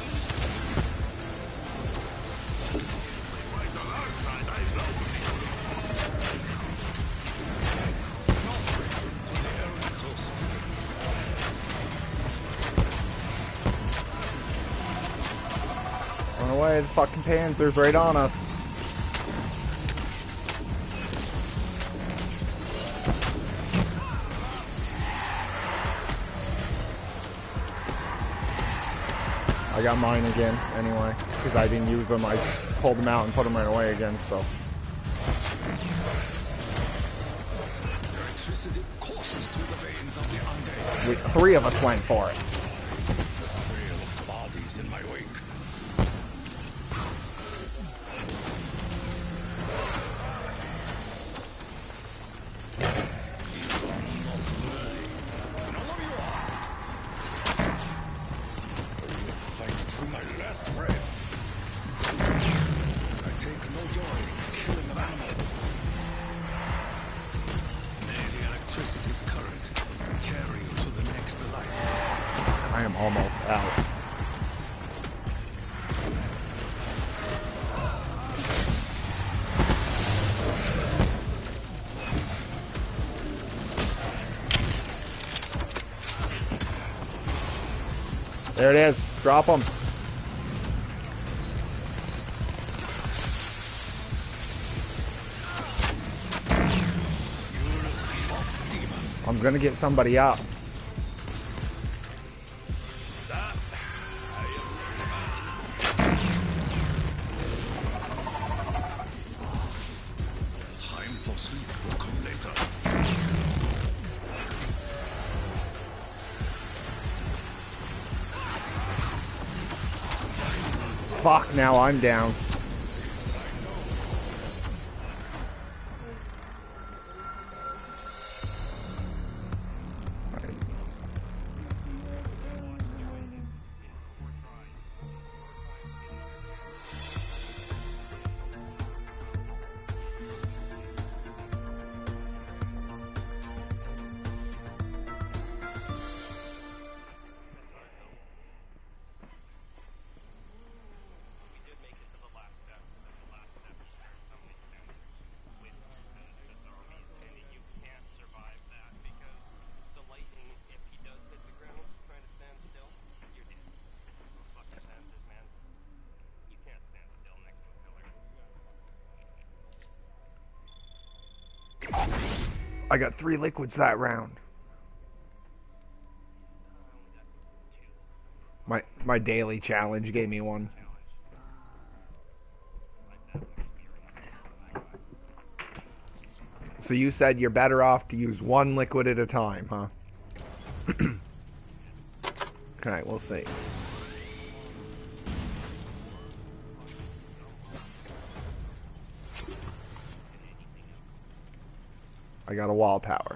Run away, the fucking Panzer's right on us. I got mine again, anyway, because I didn't use them. I pulled them out and put them right away again, so. Electricity courses through the veins of the undead. Three of us went for it. Trail of bodies in my wake. I am almost out. There it is. Drop them. I'm gonna get somebody up. Time for sleep will come later. Fuck, now I'm down. I got 3 liquids that round. My daily challenge gave me one. So you said you're better off to use 1 liquid at a time, huh? Okay, we'll see. I got a wall power.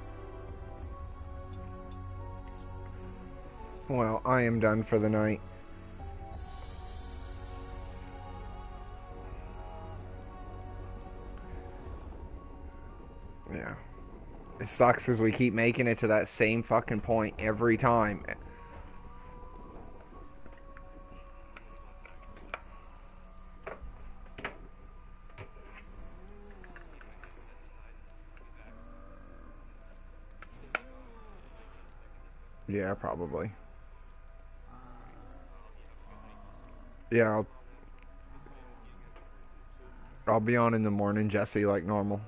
Well, I am done for the night. It sucks because we keep making it to that same fucking point every time. Yeah, probably. Yeah, I'll be on in the morning, Jesse, like normal.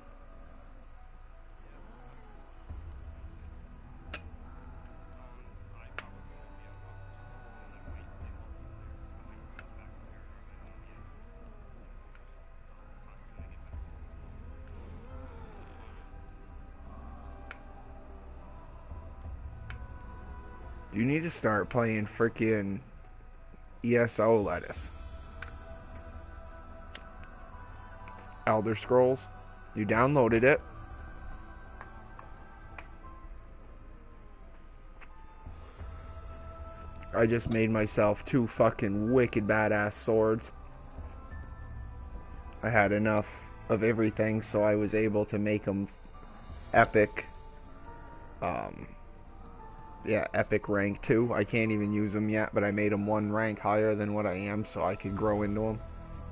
You need to start playing freaking ESO Lettuce. Elder Scrolls. You downloaded it. I just made myself 2 fucking wicked badass swords. I had enough of everything, so I was able to make them epic. Yeah, epic rank 2. I can't even use them yet, but I made them 1 rank higher than what I am, so I could grow into them.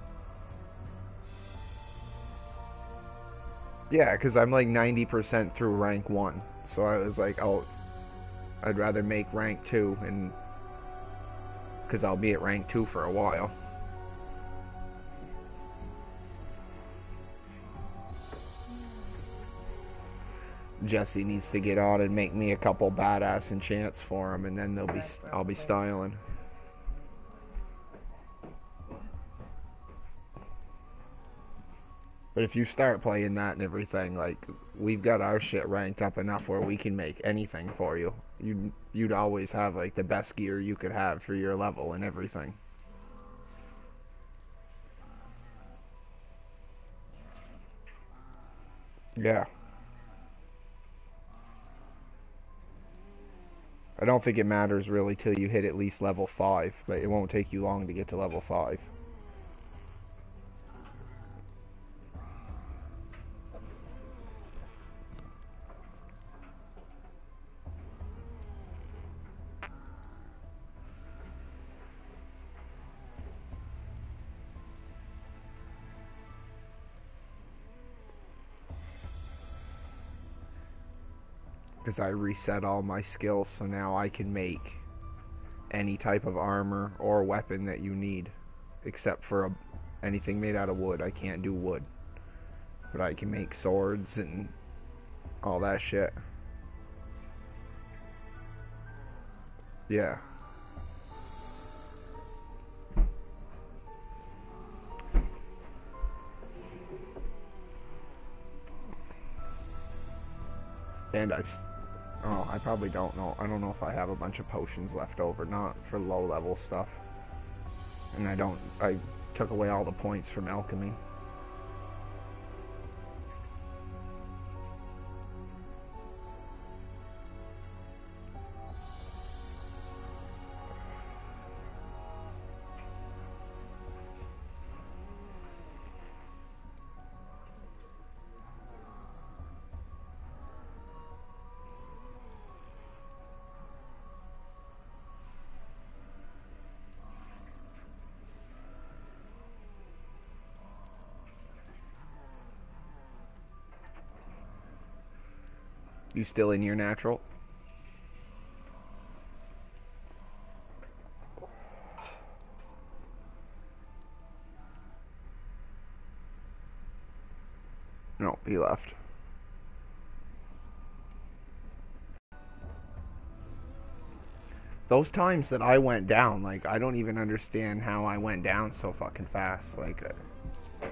Yeah, because I'm like 90% through rank 1. So I was like, oh, I'd rather make rank 2, and because I'll be at rank 2 for a while. Jesse needs to get on and make me a couple badass enchants for him, and then I'll be styling. But if you start playing that and everything, like, we've got our shit ranked up enough where we can make anything for you. You'd always have like the best gear you could have for your level and everything. Yeah. I don't think it matters really till you hit at least level 5, but it won't take you long to get to level 5. Because I reset all my skills, so now I can make any type of armor or weapon that you need, except for anything made out of wood. I can't do wood, but I can make swords and all that shit. Yeah. And I probably don't know. I don't know if I have a bunch of potions left over, not for low level stuff. And I took away all the points from alchemy. You still in your natural? No, he left. Those times that I went down, like, I don't even understand how I went down so fucking fast. Like,